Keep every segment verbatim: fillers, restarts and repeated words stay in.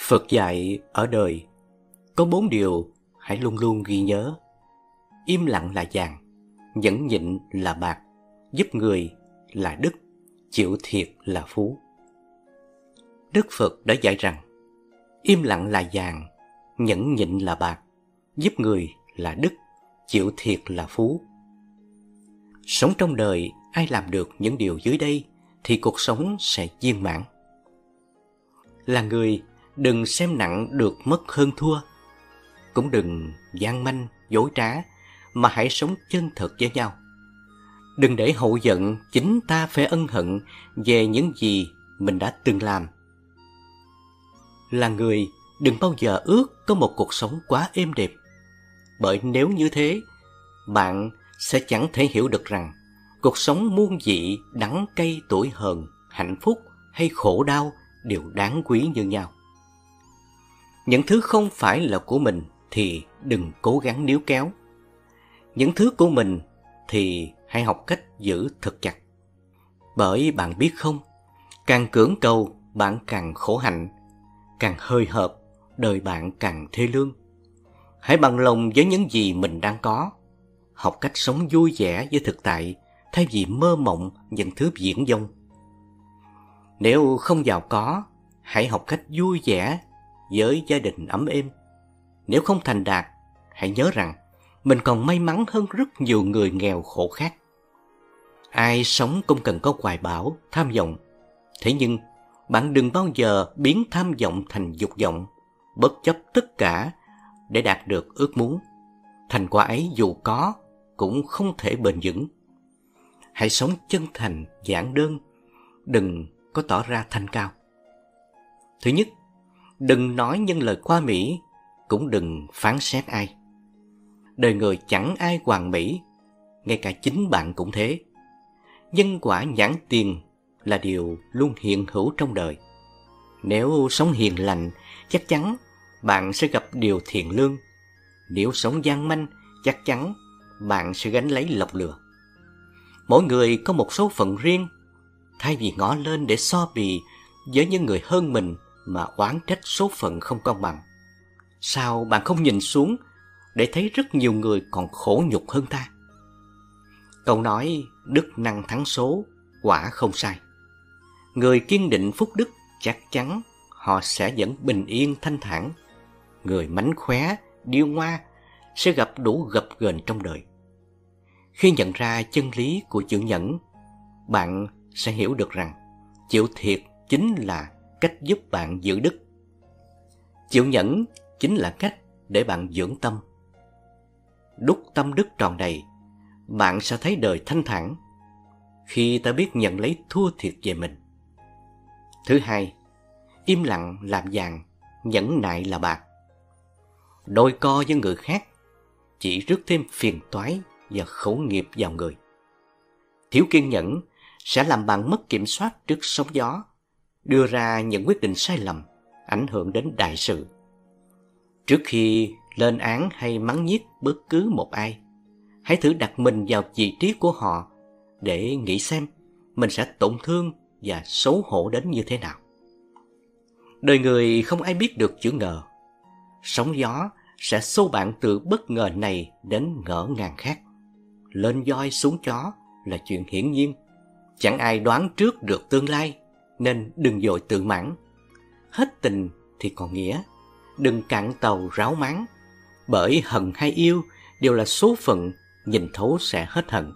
Phật dạy ở đời có bốn điều hãy luôn luôn ghi nhớ. Im lặng là vàng, nhẫn nhịn là bạc, giúp người là đức, chịu thiệt là phú. Đức Phật đã dạy rằng im lặng là vàng, nhẫn nhịn là bạc, giúp người là đức, chịu thiệt là phú. Sống trong đời, ai làm được những điều dưới đây thì cuộc sống sẽ viên mãn. Là người, đừng xem nặng được mất hơn thua, cũng đừng gian manh, dối trá, mà hãy sống chân thật với nhau. Đừng để hậu giận chính ta phải ân hận về những gì mình đã từng làm. Là người, đừng bao giờ ước có một cuộc sống quá êm đẹp, bởi nếu như thế, bạn sẽ chẳng thể hiểu được rằng cuộc sống muôn vị, đắng cay, tuổi hờn, hạnh phúc hay khổ đau đều đáng quý như nhau. Những thứ không phải là của mình thì đừng cố gắng níu kéo. Những thứ của mình thì hãy học cách giữ thật chặt. Bởi bạn biết không, càng cưỡng cầu bạn càng khổ hạnh, càng hời hợt đời bạn càng thê lương. Hãy bằng lòng với những gì mình đang có, học cách sống vui vẻ với thực tại thay vì mơ mộng những thứ viển vông. Nếu không giàu có, hãy học cách vui vẻ với gia đình ấm êm. Nếu không thành đạt, hãy nhớ rằng mình còn may mắn hơn rất nhiều người nghèo khổ khác. Ai sống cũng cần có hoài bão, tham vọng. Thế nhưng, bạn đừng bao giờ biến tham vọng thành dục vọng, bất chấp tất cả để đạt được ước muốn. Thành quả ấy dù có, cũng không thể bền vững. Hãy sống chân thành, giản đơn, đừng có tỏ ra thanh cao. Thứ nhất, đừng nói những lời qua mỹ, cũng đừng phán xét ai. Đời người chẳng ai hoàn mỹ, ngay cả chính bạn cũng thế. Nhân quả nhãn tiền là điều luôn hiện hữu trong đời. Nếu sống hiền lành, chắc chắn bạn sẽ gặp điều thiện lương. Nếu sống gian manh, chắc chắn bạn sẽ gánh lấy lọc lừa. Mỗi người có một số phận riêng. Thay vì ngó lên để so bì với những người hơn mình mà oán trách số phận không công bằng, sao bạn không nhìn xuống để thấy rất nhiều người còn khổ nhục hơn ta? Câu nói đức năng thắng số quả không sai. Người kiên định phúc đức chắc chắn họ sẽ vẫn bình yên thanh thản. Người mánh khóe, điêu ngoa sẽ gặp đủ gập ghềnh trong đời. Khi nhận ra chân lý của chữ nhẫn, bạn sẽ hiểu được rằng chịu thiệt chính là cách giúp bạn giữ đức. Chịu nhẫn chính là cách để bạn dưỡng tâm. Đúc tâm đức tròn đầy, bạn sẽ thấy đời thanh thản khi ta biết nhận lấy thua thiệt về mình. Thứ hai, im lặng làm vàng, nhẫn nại là bạc. Đôi co với người khác chỉ rước thêm phiền toái và khẩu nghiệp vào người. Thiếu kiên nhẫn sẽ làm bạn mất kiểm soát trước sóng gió, đưa ra những quyết định sai lầm, ảnh hưởng đến đại sự. Trước khi lên án hay mắng nhiếc bất cứ một ai, hãy thử đặt mình vào vị trí của họ để nghĩ xem mình sẽ tổn thương và xấu hổ đến như thế nào. Đời người không ai biết được chữ ngờ. Sóng gió sẽ xô bạn từ bất ngờ này đến ngỡ ngàng khác. Lên voi xuống chó là chuyện hiển nhiên. Chẳng ai đoán trước được tương lai, nên đừng vội tự mãn. Hết tình thì còn nghĩa, đừng cạn tàu ráo máng. Bởi hận hay yêu đều là số phận, nhìn thấu sẽ hết hận.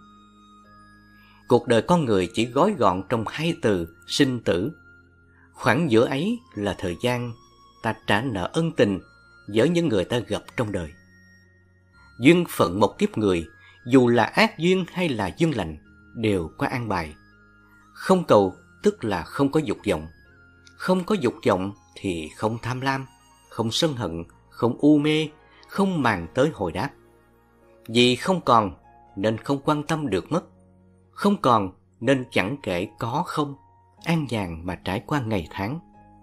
Cuộc đời con người chỉ gói gọn trong hai từ sinh tử. Khoảng giữa ấy là thời gian ta trả nợ ân tình với những người ta gặp trong đời. Duyên phận một kiếp người, dù là ác duyên hay là duyên lành, đều có an bài. Không cầu tức là không có dục vọng. Không có dục vọng thì không tham lam, không sân hận, không u mê, không màng tới hồi đáp. Vì không còn nên không quan tâm được mất. Không còn nên chẳng kể có không, an nhàn mà trải qua ngày tháng.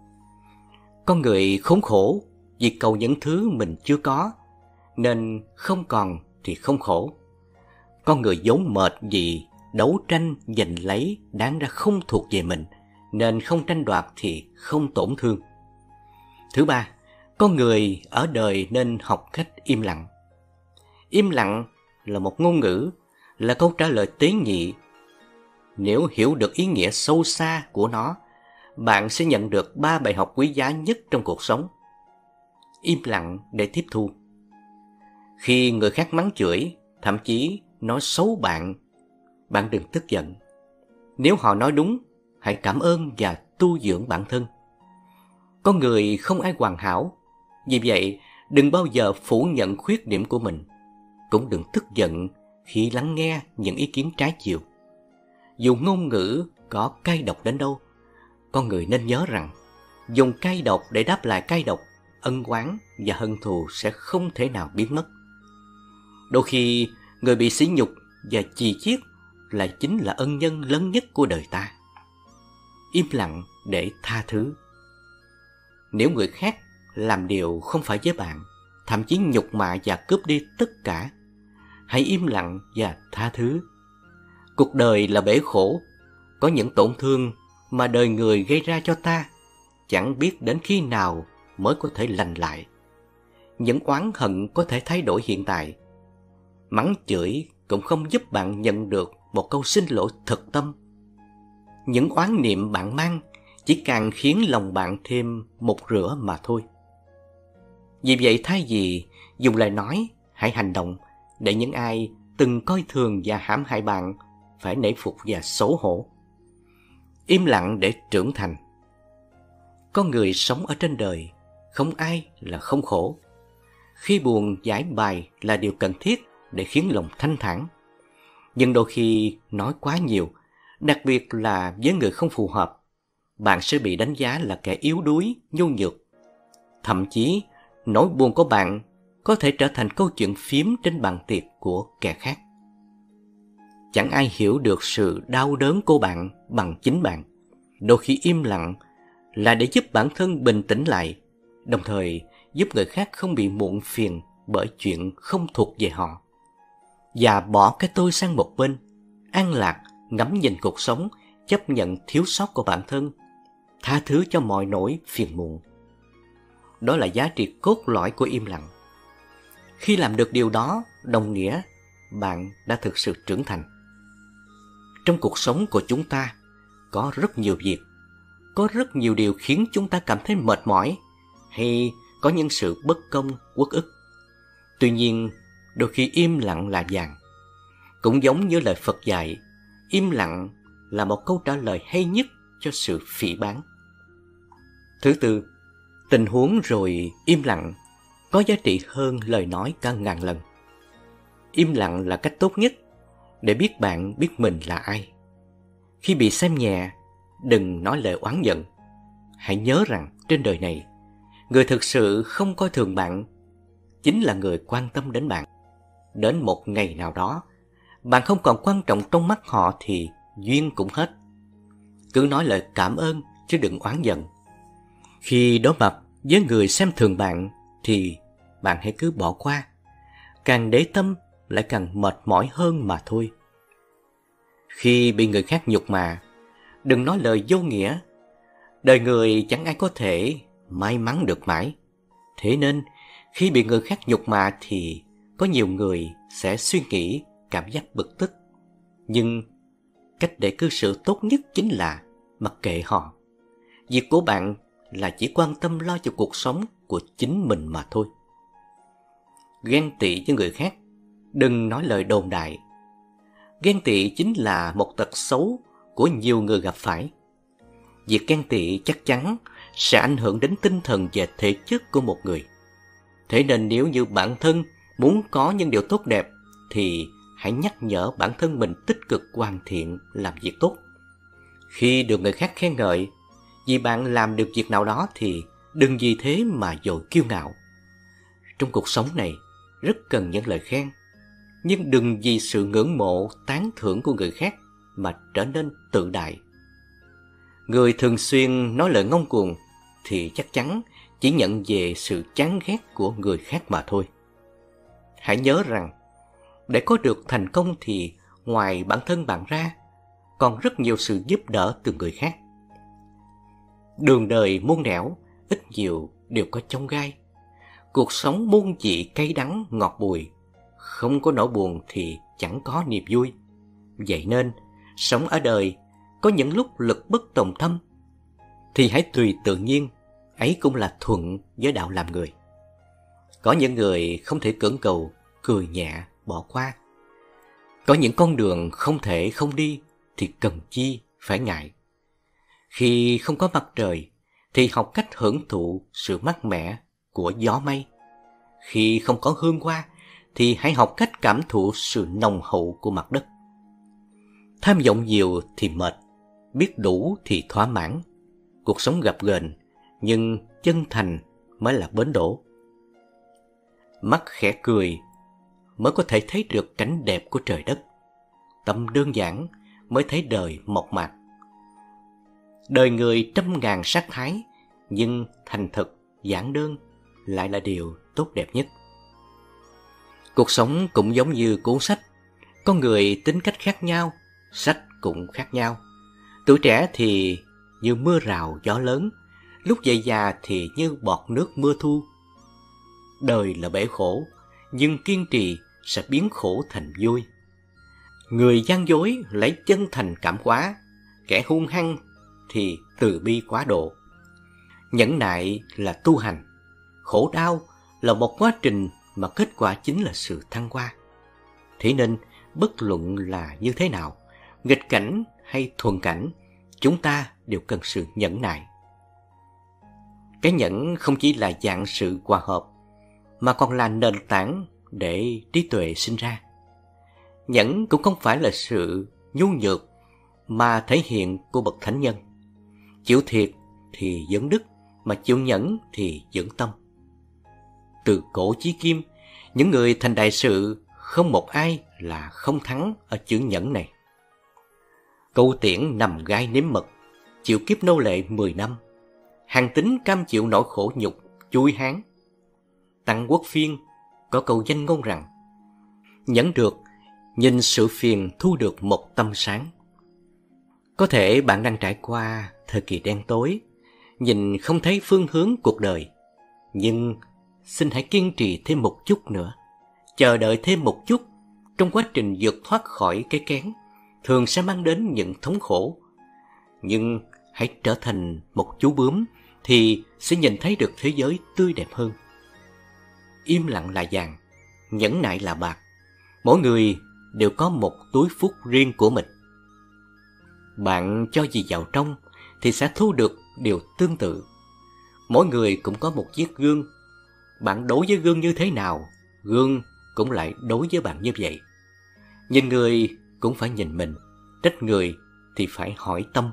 Con người khốn khổ vì cầu những thứ mình chưa có, nên không còn thì không khổ. Con người vốn mệt vì đấu tranh giành lấy đáng ra không thuộc về mình, nên không tranh đoạt thì không tổn thương. Thứ ba, con người ở đời nên học cách im lặng. Im lặng là một ngôn ngữ, là câu trả lời tế nhị. Nếu hiểu được ý nghĩa sâu xa của nó, bạn sẽ nhận được ba bài học quý giá nhất trong cuộc sống. Im lặng để tiếp thu. Khi người khác mắng chửi, thậm chí nói xấu bạn, bạn đừng tức giận. Nếu họ nói đúng, hãy cảm ơn và tu dưỡng bản thân. Con người không ai hoàn hảo, vì vậy đừng bao giờ phủ nhận khuyết điểm của mình. Cũng đừng tức giận khi lắng nghe những ý kiến trái chiều. Dù ngôn ngữ có cay độc đến đâu, con người nên nhớ rằng dùng cay độc để đáp lại cay độc, ân oán và hận thù sẽ không thể nào biến mất. Đôi khi người bị sỉ nhục và chì chiết lại chính là ân nhân lớn nhất của đời ta. Im lặng để tha thứ. Nếu người khác làm điều không phải với bạn, thậm chí nhục mạ và cướp đi tất cả, hãy im lặng và tha thứ. Cuộc đời là bể khổ, có những tổn thương mà đời người gây ra cho ta, chẳng biết đến khi nào mới có thể lành lại. Những oán hận có thể thay đổi hiện tại. Mắng chửi cũng không giúp bạn nhận được một câu xin lỗi thật tâm. Những oán niệm bạn mang chỉ càng khiến lòng bạn thêm một rửa mà thôi. Vì vậy thay vì dùng lời nói, hãy hành động để những ai từng coi thường và hãm hại bạn phải nể phục và xấu hổ. Im lặng để trưởng thành. Con người sống ở trên đời, không ai là không khổ. Khi buồn, giải bài là điều cần thiết để khiến lòng thanh thản. Nhưng đôi khi nói quá nhiều, đặc biệt là với người không phù hợp, bạn sẽ bị đánh giá là kẻ yếu đuối, nhu nhược. Thậm chí, nỗi buồn của bạn có thể trở thành câu chuyện phiếm trên bàn tiệc của kẻ khác. Chẳng ai hiểu được sự đau đớn của bạn bằng chính bạn. Đôi khi im lặng là để giúp bản thân bình tĩnh lại, đồng thời giúp người khác không bị muộn phiền bởi chuyện không thuộc về họ. Và bỏ cái tôi sang một bên, an lạc, ngắm nhìn cuộc sống, chấp nhận thiếu sót của bản thân, tha thứ cho mọi nỗi phiền muộn. Đó là giá trị cốt lõi của im lặng. Khi làm được điều đó, đồng nghĩa bạn đã thực sự trưởng thành. Trong cuộc sống của chúng ta, có rất nhiều việc, có rất nhiều điều khiến chúng ta cảm thấy mệt mỏi, hay có những sự bất công, uất ức. Tuy nhiên, đôi khi im lặng là vàng. Cũng giống như lời Phật dạy, im lặng là một câu trả lời hay nhất cho sự phỉ báng. Thứ tư, tình huống rồi im lặng có giá trị hơn lời nói cả ngàn lần. Im lặng là cách tốt nhất để biết bạn biết mình là ai. Khi bị xem nhẹ, đừng nói lời oán giận. Hãy nhớ rằng trên đời này, người thực sự không coi thường bạn chính là người quan tâm đến bạn. Đến một ngày nào đó, bạn không còn quan trọng trong mắt họ thì duyên cũng hết. Cứ nói lời cảm ơn chứ đừng oán giận. Khi đối mặt với người xem thường bạn thì bạn hãy cứ bỏ qua. Càng để tâm lại càng mệt mỏi hơn mà thôi. Khi bị người khác nhục mạ, đừng nói lời vô nghĩa. Đời người chẳng ai có thể may mắn được mãi. Thế nên khi bị người khác nhục mạ thì có nhiều người sẽ suy nghĩ cảm giác bực tức. Nhưng cách để cư xử tốt nhất chính là mặc kệ họ. Việc của bạn là chỉ quan tâm lo cho cuộc sống của chính mình mà thôi. Ghen tị với người khác, đừng nói lời đồn đại. Ghen tị chính là một tật xấu của nhiều người gặp phải. Việc ghen tị chắc chắn sẽ ảnh hưởng đến tinh thần và thể chất của một người. Thế nên nếu như bản thân muốn có những điều tốt đẹp thì hãy nhắc nhở bản thân mình tích cực hoàn thiện làm việc tốt. Khi được người khác khen ngợi vì bạn làm được việc nào đó thì đừng vì thế mà dội kiêu ngạo. Trong cuộc sống này rất cần những lời khen, nhưng đừng vì sự ngưỡng mộ, tán thưởng của người khác mà trở nên tự đại. Người thường xuyên nói lời ngông cuồng thì chắc chắn chỉ nhận về sự chán ghét của người khác mà thôi. Hãy nhớ rằng, để có được thành công thì ngoài bản thân bạn ra, còn rất nhiều sự giúp đỡ từ người khác. Đường đời muôn nẻo, ít nhiều đều có chông gai. Cuộc sống muôn vị cay đắng ngọt bùi, không có nỗi buồn thì chẳng có niềm vui. Vậy nên, sống ở đời, có những lúc lực bất tòng tâm, thì hãy tùy tự nhiên, ấy cũng là thuận với đạo làm người. Có những người không thể cưỡng cầu, cười nhẹ, bỏ qua. Có những con đường không thể không đi, thì cần chi phải ngại. Khi không có mặt trời, thì học cách hưởng thụ sự mát mẻ của gió mây. Khi không có hương hoa, thì hãy học cách cảm thụ sự nồng hậu của mặt đất. Tham vọng nhiều thì mệt, biết đủ thì thỏa mãn. Cuộc sống gập ghềnh, nhưng chân thành mới là bến đỗ. Mắt khẽ cười mới có thể thấy được cảnh đẹp của trời đất. Tâm đơn giản mới thấy đời mộc mạc. Đời người trăm ngàn sắc thái, nhưng thành thực, giản đơn lại là điều tốt đẹp nhất. Cuộc sống cũng giống như cuốn sách. Con người tính cách khác nhau, sách cũng khác nhau. Tuổi trẻ thì như mưa rào gió lớn, lúc về già thì như bọt nước mưa thu. Đời là bể khổ, nhưng kiên trì sẽ biến khổ thành vui. Người gian dối lấy chân thành cảm hóa, kẻ hung hăng thì từ bi quá độ. Nhẫn nại là tu hành, khổ đau là một quá trình mà kết quả chính là sự thăng hoa. Thế nên, bất luận là như thế nào, nghịch cảnh hay thuận cảnh, chúng ta đều cần sự nhẫn nại. Cái nhẫn không chỉ là dạng sự hòa hợp, mà còn là nền tảng để trí tuệ sinh ra. Nhẫn cũng không phải là sự nhu nhược, mà thể hiện của bậc thánh nhân. Chịu thiệt thì dưỡng đức, mà chịu nhẫn thì dưỡng tâm. Từ cổ chí kim, những người thành đại sự không một ai là không thắng ở chữ nhẫn này. Câu tiễn nằm gai nếm mật, chịu kiếp nô lệ mười năm. Hàng tính cam chịu nỗi khổ nhục, chui hán. Tăng Quốc Phiên có câu danh ngôn rằng: nhẫn được, nhìn sự phiền thu được một tâm sáng. Có thể bạn đang trải qua thời kỳ đen tối, nhìn không thấy phương hướng cuộc đời. Nhưng xin hãy kiên trì thêm một chút nữa, chờ đợi thêm một chút. Trong quá trình vượt thoát khỏi cái kén, thường sẽ mang đến những thống khổ. Nhưng hãy trở thành một chú bướm, thì sẽ nhìn thấy được thế giới tươi đẹp hơn. Im lặng là vàng, nhẫn nại là bạc. Mỗi người đều có một túi phúc riêng của mình. Bạn cho gì vào trong thì sẽ thu được điều tương tự. Mỗi người cũng có một chiếc gương. Bạn đối với gương như thế nào, gương cũng lại đối với bạn như vậy. Nhìn người cũng phải nhìn mình, trách người thì phải hỏi tâm.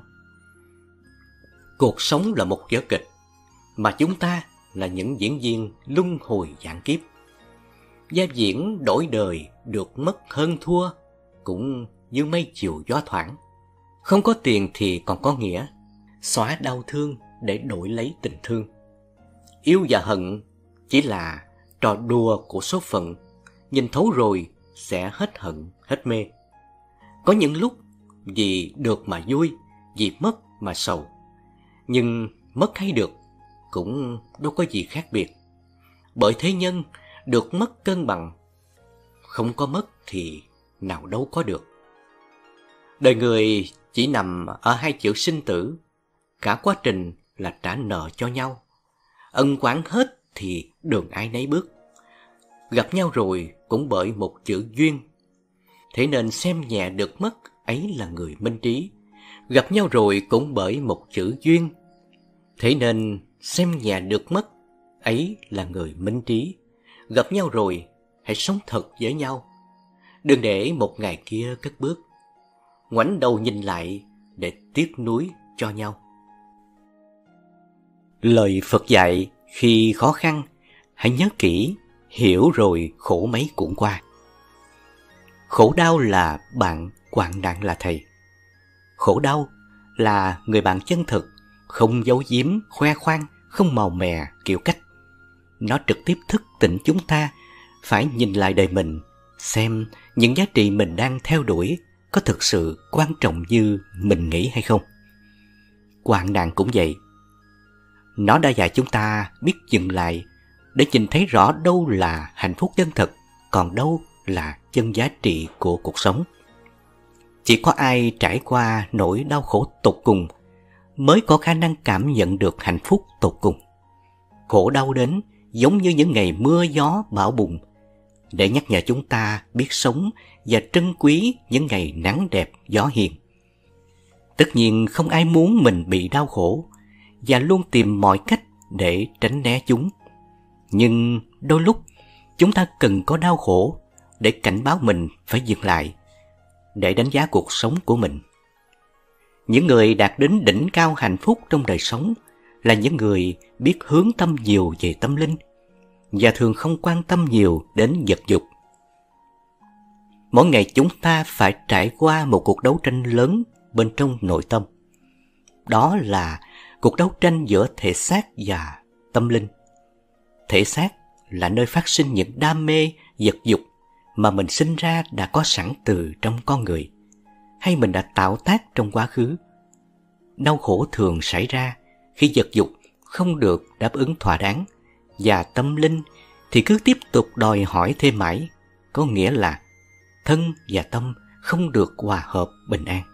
Cuộc sống là một vở kịch, mà chúng ta là những diễn viên luân hồi vạn kiếp. Gia diễn đổi đời, được mất hơn thua, cũng như mây chiều gió thoảng. Không có tiền thì còn có nghĩa, xóa đau thương để đổi lấy tình thương. Yêu và hận chỉ là trò đùa của số phận, nhìn thấu rồi sẽ hết hận, hết mê. Có những lúc vì được mà vui, vì mất mà sầu. Nhưng mất hay được cũng đâu có gì khác biệt. Bởi thế nhân được mất cân bằng, không có mất thì nào đâu có được. Đời người chỉ nằm ở hai chữ sinh tử, cả quá trình là trả nợ cho nhau. Ân oán hết thì đường ai nấy bước. Gặp nhau rồi cũng bởi một chữ duyên. Thế nên xem nhẹ được mất, ấy là người minh trí. Gặp nhau rồi cũng bởi một chữ duyên. Thế nên xem nhẹ được mất, ấy là người minh trí. Gặp nhau rồi, hãy sống thật với nhau. Đừng để một ngày kia cất bước, ngoảnh đầu nhìn lại để tiếc nuối cho nhau. Lời Phật dạy, khi khó khăn, hãy nhớ kỹ, hiểu rồi khổ mấy cũng qua. Khổ đau là bạn, hoạn nạn là thầy. Khổ đau là người bạn chân thực, không giấu giếm, khoe khoang, không màu mè, kiểu cách. Nó trực tiếp thức tỉnh chúng ta phải nhìn lại đời mình, xem những giá trị mình đang theo đuổi có thực sự quan trọng như mình nghĩ hay không. Hoạn nạn cũng vậy. Nó đã dạy chúng ta biết dừng lại để nhìn thấy rõ đâu là hạnh phúc chân thực, còn đâu là chân giá trị của cuộc sống. Chỉ có ai trải qua nỗi đau khổ tột cùng mới có khả năng cảm nhận được hạnh phúc tột cùng. Khổ đau đến giống như những ngày mưa gió bão bùng, để nhắc nhở chúng ta biết sống và trân quý những ngày nắng đẹp gió hiền. Tất nhiên không ai muốn mình bị đau khổ và luôn tìm mọi cách để tránh né chúng. Nhưng đôi lúc chúng ta cần có đau khổ để cảnh báo mình phải dừng lại, để đánh giá cuộc sống của mình. Những người đạt đến đỉnh cao hạnh phúc trong đời sống là những người biết hướng tâm nhiều về tâm linh và thường không quan tâm nhiều đến vật dục. Mỗi ngày chúng ta phải trải qua một cuộc đấu tranh lớn bên trong nội tâm. Đó là cuộc đấu tranh giữa thể xác và tâm linh. Thể xác là nơi phát sinh những đam mê, vật dục mà mình sinh ra đã có sẵn từ trong con người, hay mình đã tạo tác trong quá khứ. Đau khổ thường xảy ra khi vật dục không được đáp ứng thỏa đáng, và tâm linh thì cứ tiếp tục đòi hỏi thêm mãi, có nghĩa là thân và tâm không được hòa hợp bình an.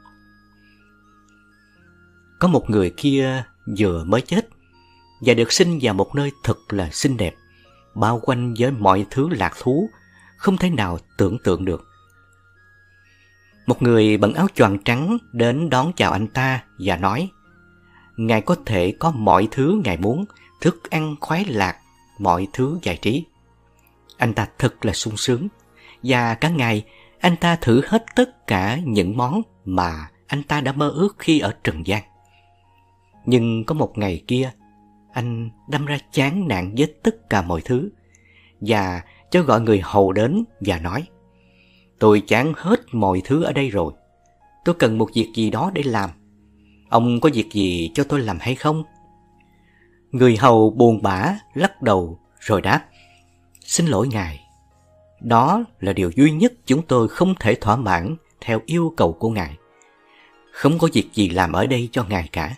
Có một người kia vừa mới chết và được sinh vào một nơi thật là xinh đẹp, bao quanh với mọi thứ lạc thú không thể nào tưởng tượng được. Một người bận áo choàng trắng đến đón chào anh ta và nói: Ngài có thể có mọi thứ Ngài muốn, thức ăn khoái lạc, mọi thứ giải trí. Anh ta thật là sung sướng, và cả ngày anh ta thử hết tất cả những món mà anh ta đã mơ ước khi ở trần gian. Nhưng có một ngày kia, anh đâm ra chán nản với tất cả mọi thứ, và cho gọi người hầu đến và nói: Tôi chán hết mọi thứ ở đây rồi, tôi cần một việc gì đó để làm. Ông có việc gì cho tôi làm hay không? Người hầu buồn bã lắc đầu rồi đáp: Xin lỗi ngài, đó là điều duy nhất chúng tôi không thể thỏa mãn theo yêu cầu của ngài. Không có việc gì làm ở đây cho ngài cả.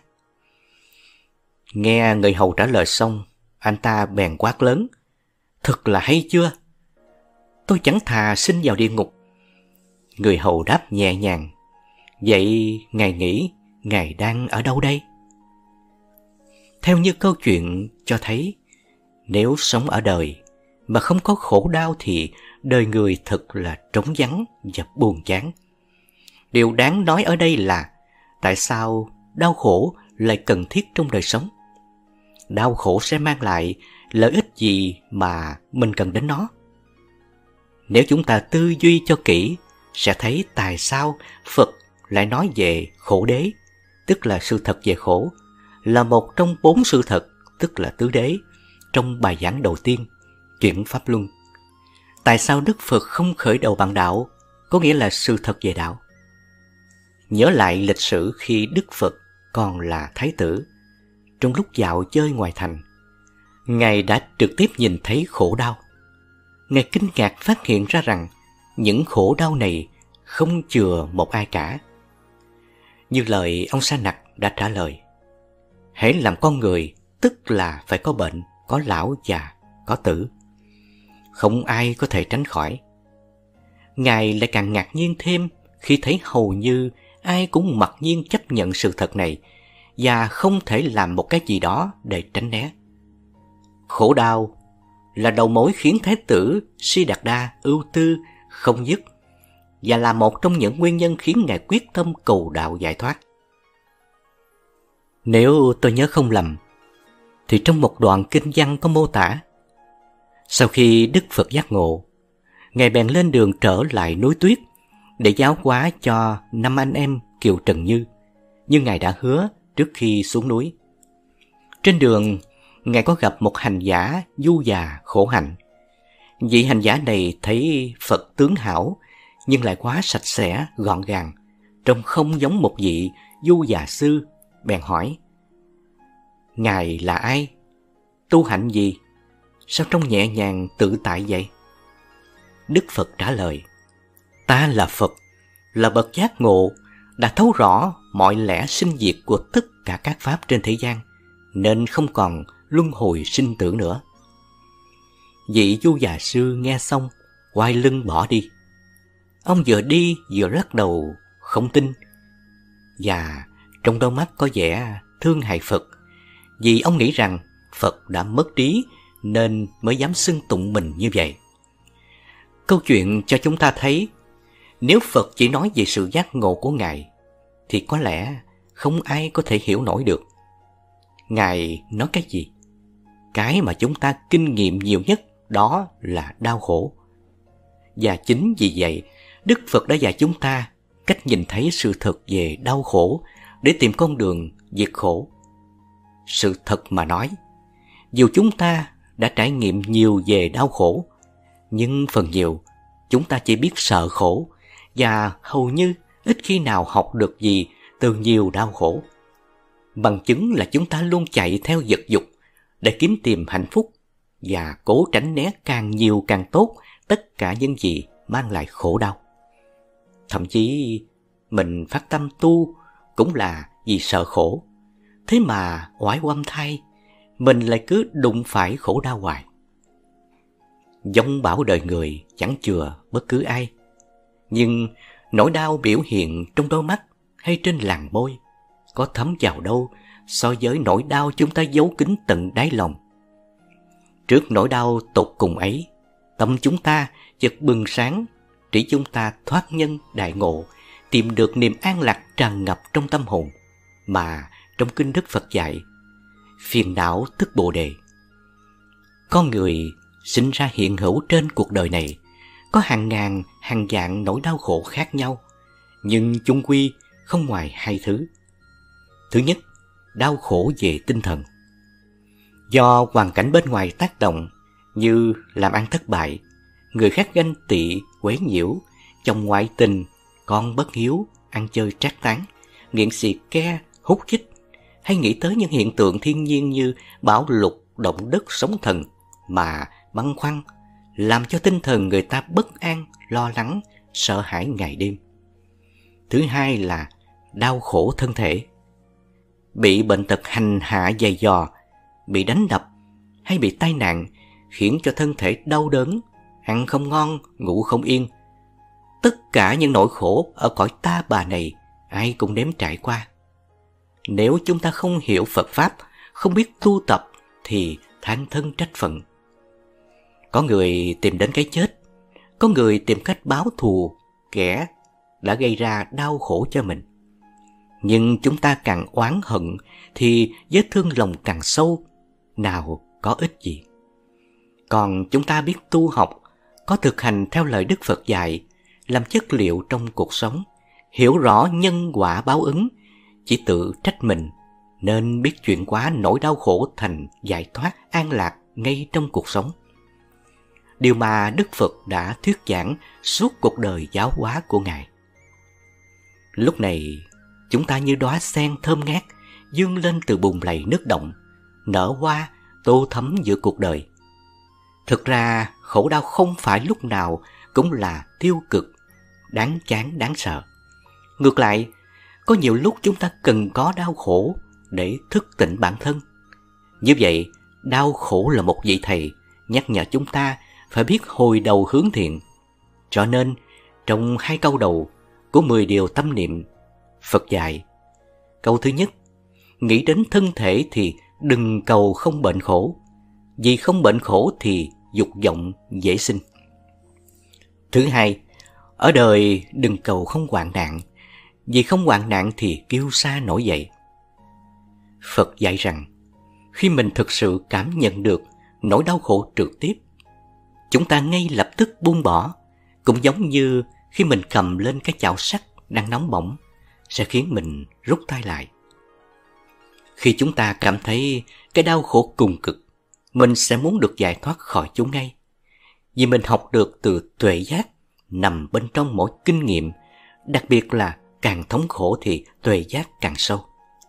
Nghe người hầu trả lời xong, anh ta bèn quát lớn: Thật là hay chưa? Tôi chẳng thà xin vào địa ngục. Người hầu đáp nhẹ nhàng: Vậy ngài nghĩ ngài đang ở đâu đây? Theo như câu chuyện cho thấy, nếu sống ở đời mà không có khổ đau thì đời người thật là trống vắng và buồn chán. Điều đáng nói ở đây là tại sao đau khổ lại cần thiết trong đời sống? Đau khổ sẽ mang lại lợi ích gì mà mình cần đến nó? Nếu chúng ta tư duy cho kỹ, sẽ thấy tại sao Phật lại nói về khổ đế, tức là sự thật về khổ, là một trong bốn sự thật, tức là tứ đế, trong bài giảng đầu tiên, Chuyển Pháp Luân. Tại sao Đức Phật không khởi đầu bằng đạo, có nghĩa là sự thật về đạo? Nhớ lại lịch sử khi Đức Phật còn là Thái tử, trong lúc dạo chơi ngoài thành, Ngài đã trực tiếp nhìn thấy khổ đau. Ngài kinh ngạc phát hiện ra rằng những khổ đau này không chừa một ai cả. Như lời ông Sa Nặc đã trả lời: Hễ làm con người, tức là phải có bệnh, có lão già, có tử. Không ai có thể tránh khỏi. Ngài lại càng ngạc nhiên thêm khi thấy hầu như ai cũng mặc nhiên chấp nhận sự thật này và không thể làm một cái gì đó để tránh né. Khổ đau là đầu mối khiến Thái tử Siddhartha ưu tư không dứt, và là một trong những nguyên nhân khiến Ngài quyết tâm cầu đạo giải thoát. Nếu tôi nhớ không lầm, thì trong một đoạn kinh văn có mô tả, sau khi Đức Phật giác ngộ, Ngài bèn lên đường trở lại núi Tuyết để giáo hóa cho năm anh em Kiều Trần Như, như Ngài đã hứa trước khi xuống núi. Trên đường, Ngài có gặp một hành giả du già khổ hạnh. Vị hành giả này thấy Phật tướng hảo, nhưng lại quá sạch sẽ, gọn gàng, trông không giống một vị du già sư, bèn hỏi: Ngài là ai? Tu hạnh gì? Sao trông nhẹ nhàng tự tại vậy? Đức Phật trả lời: Ta là Phật, là bậc giác ngộ, đã thấu rõ mọi lẽ sinh diệt của tất cả các pháp trên thế gian, nên không còn luân hồi sinh tử nữa. Vị vua già sư nghe xong, quay lưng bỏ đi. Ông vừa đi vừa lắc đầu không tin, và trong đôi mắt có vẻ thương hại Phật, vì ông nghĩ rằng Phật đã mất trí nên mới dám xưng tụng mình như vậy. Câu chuyện cho chúng ta thấy, nếu Phật chỉ nói về sự giác ngộ của Ngài, thì có lẽ không ai có thể hiểu nổi được. Ngài nói cái gì? Cái mà chúng ta kinh nghiệm nhiều nhất đó là đau khổ. Và chính vì vậy, Đức Phật đã dạy chúng ta cách nhìn thấy sự thật về đau khổ để tìm con đường diệt khổ. Sự thật mà nói, dù chúng ta đã trải nghiệm nhiều về đau khổ, nhưng phần nhiều chúng ta chỉ biết sợ khổ và hầu như ít khi nào học được gì từ nhiều đau khổ. Bằng chứng là chúng ta luôn chạy theo vật dục để kiếm tìm hạnh phúc và cố tránh né càng nhiều càng tốt tất cả những gì mang lại khổ đau. Thậm chí mình phát tâm tu cũng là vì sợ khổ, thế mà oái oăm thay, mình lại cứ đụng phải khổ đau hoài. Dông bão đời người chẳng chừa bất cứ ai, nhưng nỗi đau biểu hiện trong đôi mắt hay trên làn môi có thấm vào đâu so với nỗi đau chúng ta giấu kín tận đáy lòng. Trước nỗi đau tột cùng ấy, tâm chúng ta chợt bừng sáng, chỉ chúng ta thoát nhân đại ngộ, tìm được niềm an lạc tràn ngập trong tâm hồn mà trong kinh Đức Phật dạy, phiền não tức bồ đề. Con người sinh ra hiện hữu trên cuộc đời này có hàng ngàn hàng vạn nỗi đau khổ khác nhau, nhưng chung quy không ngoài hai thứ. Thứ nhất, đau khổ về tinh thần. Do hoàn cảnh bên ngoài tác động như làm ăn thất bại, người khác ganh tị, quấy nhiễu, chồng ngoại tình, con bất hiếu, ăn chơi trác tán, nghiện xì ke, hút chích, hay nghĩ tới những hiện tượng thiên nhiên như bão lụt, động đất, sóng thần mà băn khoăn, làm cho tinh thần người ta bất an, lo lắng, sợ hãi ngày đêm. Thứ hai là đau khổ thân thể. Bị bệnh tật hành hạ dày dò, bị đánh đập hay bị tai nạn khiến cho thân thể đau đớn, ăn không ngon, ngủ không yên. Tất cả những nỗi khổ ở cõi ta bà này ai cũng nếm trải qua. Nếu chúng ta không hiểu Phật Pháp, không biết tu tập thì than thân trách phận. Có người tìm đến cái chết, có người tìm cách báo thù kẻ đã gây ra đau khổ cho mình. Nhưng chúng ta càng oán hận thì vết thương lòng càng sâu, nào có ích gì. Còn chúng ta biết tu học, có thực hành theo lời Đức Phật dạy, làm chất liệu trong cuộc sống, hiểu rõ nhân quả báo ứng, chỉ tự trách mình, nên biết chuyển hóa nỗi đau khổ thành giải thoát an lạc ngay trong cuộc sống. Điều mà Đức Phật đã thuyết giảng suốt cuộc đời giáo hóa của Ngài. Lúc này, chúng ta như đóa sen thơm ngát vươn lên từ bùn lầy nước động, nở hoa tô thắm giữa cuộc đời. Thực ra, khổ đau không phải lúc nào cũng là tiêu cực, đáng chán, đáng sợ. Ngược lại, có nhiều lúc chúng ta cần có đau khổ để thức tỉnh bản thân. Như vậy, đau khổ là một vị thầy nhắc nhở chúng ta phải biết hồi đầu hướng thiện. Cho nên, trong hai câu đầu của mười điều tâm niệm, Phật dạy, câu thứ nhất, nghĩ đến thân thể thì đừng cầu không bệnh khổ, vì không bệnh khổ thì dục vọng dễ sinh. Thứ hai, ở đời đừng cầu không hoạn nạn, vì không hoạn nạn thì kiêu sa nổi dậy. Phật dạy rằng, khi mình thực sự cảm nhận được nỗi đau khổ trực tiếp, chúng ta ngay lập tức buông bỏ, cũng giống như khi mình cầm lên cái chảo sắt đang nóng bỏng, sẽ khiến mình rút tay lại. Khi chúng ta cảm thấy cái đau khổ cùng cực, mình sẽ muốn được giải thoát khỏi chúng ngay, vì mình học được từ tuệ giác nằm bên trong mỗi kinh nghiệm, đặc biệt là càng thống khổ thì tuệ giác càng sâu.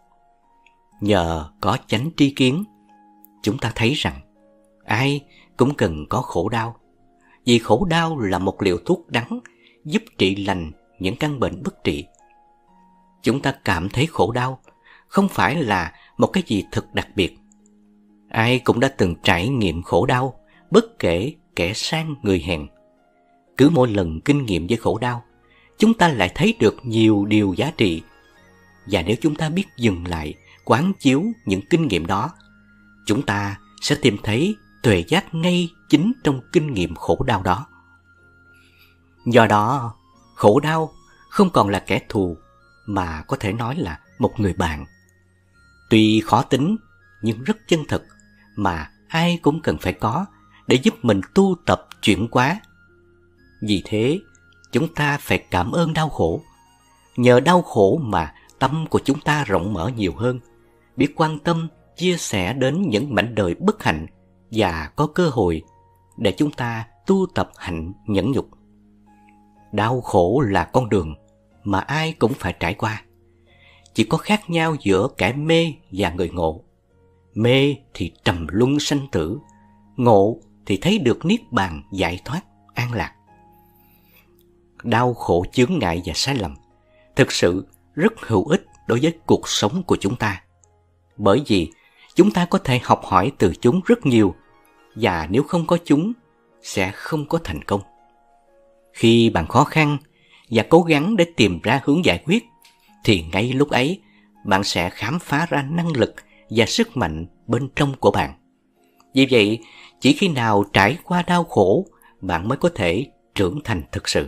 Nhờ có chánh tri kiến, chúng ta thấy rằng ai cũng cần có khổ đau, vì khổ đau là một liều thuốc đắng giúp trị lành những căn bệnh bất trị. Chúng ta cảm thấy khổ đau không phải là một cái gì thật đặc biệt. Ai cũng đã từng trải nghiệm khổ đau, bất kể kẻ sang người hèn. Cứ mỗi lần kinh nghiệm với khổ đau, chúng ta lại thấy được nhiều điều giá trị. Và nếu chúng ta biết dừng lại, quán chiếu những kinh nghiệm đó, chúng ta sẽ tìm thấy tuệ giác ngay chính trong kinh nghiệm khổ đau đó. Do đó, khổ đau không còn là kẻ thù, mà có thể nói là một người bạn. Tuy khó tính, nhưng rất chân thực, mà ai cũng cần phải có để giúp mình tu tập chuyển hóa. Vì thế, chúng ta phải cảm ơn đau khổ. Nhờ đau khổ mà tâm của chúng ta rộng mở nhiều hơn, biết quan tâm, chia sẻ đến những mảnh đời bất hạnh và có cơ hội để chúng ta tu tập hạnh nhẫn nhục. Đau khổ là con đường mà ai cũng phải trải qua. Chỉ có khác nhau giữa kẻ mê và người ngộ. Mê thì trầm luân sanh tử, ngộ thì thấy được niết bàn giải thoát, an lạc. Đau khổ chướng ngại và sai lầm thực sự rất hữu ích đối với cuộc sống của chúng ta. Bởi vì chúng ta có thể học hỏi từ chúng rất nhiều, và nếu không có chúng, sẽ không có thành công. Khi bạn khó khăn và cố gắng để tìm ra hướng giải quyết, thì ngay lúc ấy bạn sẽ khám phá ra năng lực và sức mạnh bên trong của bạn. Vì vậy, chỉ khi nào trải qua đau khổ, bạn mới có thể trưởng thành thực sự.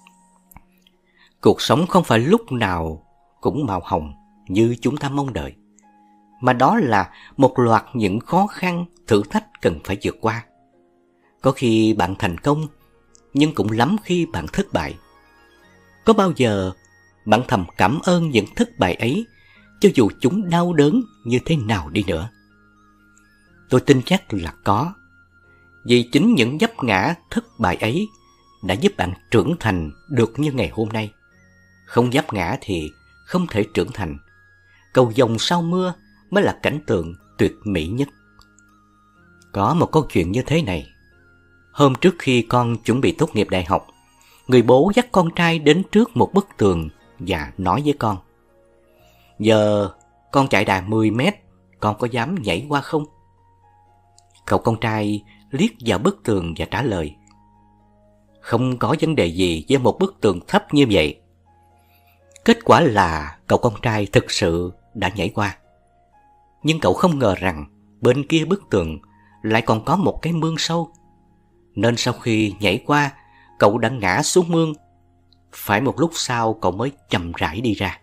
Cuộc sống không phải lúc nào cũng màu hồng như chúng ta mong đợi, mà đó là một loạt những khó khăn, thử thách cần phải vượt qua. Có khi bạn thành công, nhưng cũng lắm khi bạn thất bại. Có bao giờ bạn thầm cảm ơn những thất bại ấy, cho dù chúng đau đớn như thế nào đi nữa? Tôi tin chắc là có. Vì chính những vấp ngã thất bại ấy đã giúp bạn trưởng thành được như ngày hôm nay. Không vấp ngã thì không thể trưởng thành. Cầu vồng sau mưa mới là cảnh tượng tuyệt mỹ nhất. Có một câu chuyện như thế này. Hôm trước khi con chuẩn bị tốt nghiệp đại học, người bố dắt con trai đến trước một bức tường và nói với con: "Giờ con chạy đà mười mét, con có dám nhảy qua không?" Cậu con trai liếc vào bức tường và trả lời: "Không có vấn đề gì với một bức tường thấp như vậy." Kết quả là cậu con trai thực sự đã nhảy qua. Nhưng cậu không ngờ rằng bên kia bức tường lại còn có một cái mương sâu. Nên sau khi nhảy qua, cậu đã ngã xuống mương. Phải một lúc sau cậu mới chậm rãi đi ra.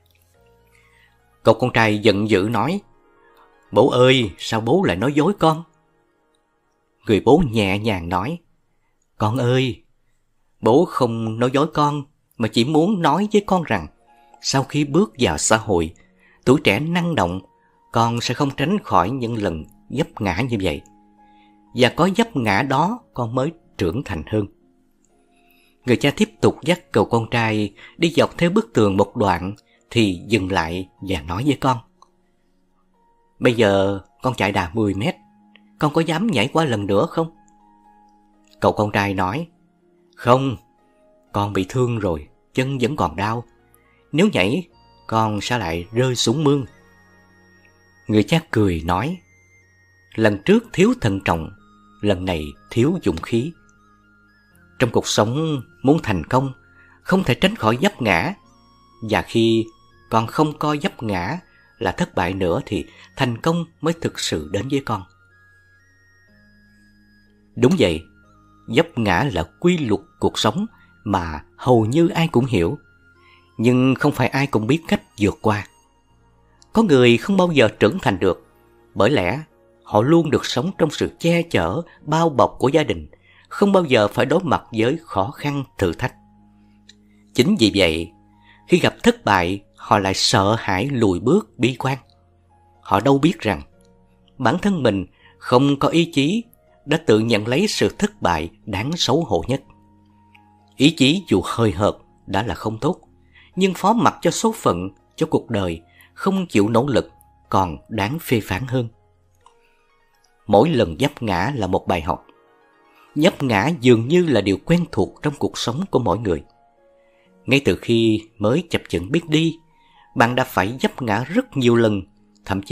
Cậu con trai giận dữ nói: "Bố ơi, sao bố lại nói dối con?" Người bố nhẹ nhàng nói: "Con ơi, bố không nói dối con, mà chỉ muốn nói với con rằng sau khi bước vào xã hội, tuổi trẻ năng động, con sẽ không tránh khỏi những lần vấp ngã như vậy. Và có vấp ngã đó con mới trưởng thành hơn." Người cha tiếp tục dắt cậu con trai đi dọc theo bức tường một đoạn thì dừng lại và nói với con: "Bây giờ con chạy đà mười mét, con có dám nhảy qua lần nữa không?" Cậu con trai nói: "Không, con bị thương rồi, chân vẫn còn đau. Nếu nhảy, con sẽ lại rơi xuống mương." Người cha cười nói: "Lần trước thiếu thận trọng, lần này thiếu dũng khí. Trong cuộc sống muốn thành công, không thể tránh khỏi vấp ngã. Và khi con không coi vấp ngã là thất bại nữa thì thành công mới thực sự đến với con." Đúng vậy, vấp ngã là quy luật cuộc sống mà hầu như ai cũng hiểu. Nhưng không phải ai cũng biết cách vượt qua. Có người không bao giờ trưởng thành được, bởi lẽ họ luôn được sống trong sự che chở, bao bọc của gia đình, không bao giờ phải đối mặt với khó khăn, thử thách. Chính vì vậy, khi gặp thất bại, họ lại sợ hãi lùi bước, bi quan. Họ đâu biết rằng bản thân mình không có ý chí đã tự nhận lấy sự thất bại đáng xấu hổ nhất. Ý chí dù hơi hợt đã là không tốt, nhưng phó mặc cho số phận, cho cuộc đời, không chịu nỗ lực còn đáng phê phán hơn. Mỗi lần vấp ngã là một bài học. Vấp ngã dường như là điều quen thuộc trong cuộc sống của mỗi người. Ngay từ khi mới chập chững biết đi, bạn đã phải vấp ngã rất nhiều lần, thậm chí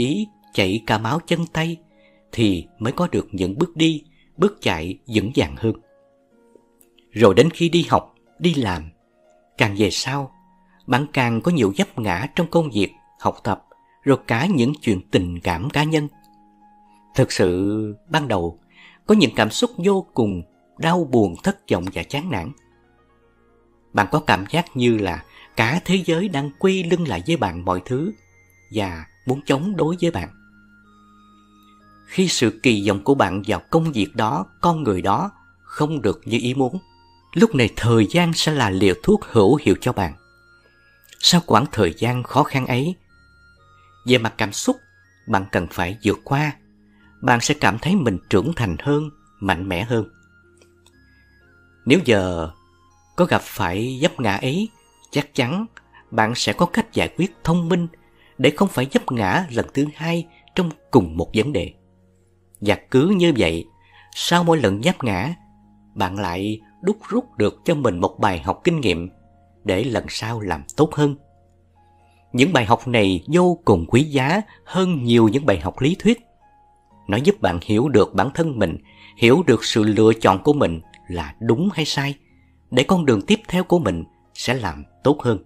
chảy cả máu chân tay thì mới có được những bước đi, bước chạy vững vàng hơn. Rồi đến khi đi học, đi làm, càng về sau, bạn càng có nhiều vấp ngã trong công việc, học tập, rồi cả những chuyện tình cảm cá nhân. Thực sự, ban đầu, có những cảm xúc vô cùng đau buồn, thất vọng và chán nản. Bạn có cảm giác như là cả thế giới đang quay lưng lại với bạn mọi thứ và muốn chống đối với bạn. Khi sự kỳ vọng của bạn vào công việc đó, con người đó không được như ý muốn, lúc này thời gian sẽ là liều thuốc hữu hiệu cho bạn. Sau quãng thời gian khó khăn ấy, về mặt cảm xúc, bạn cần phải vượt qua. Bạn sẽ cảm thấy mình trưởng thành hơn, mạnh mẽ hơn. Nếu giờ có gặp phải vấp ngã ấy, chắc chắn bạn sẽ có cách giải quyết thông minh để không phải vấp ngã lần thứ hai trong cùng một vấn đề. Và cứ như vậy, sau mỗi lần vấp ngã, bạn lại đúc rút được cho mình một bài học kinh nghiệm để lần sau làm tốt hơn. Những bài học này vô cùng quý giá hơn nhiều những bài học lý thuyết. Nó giúp bạn hiểu được bản thân mình, hiểu được sự lựa chọn của mình là đúng hay sai, để con đường tiếp theo của mình sẽ làm tốt hơn.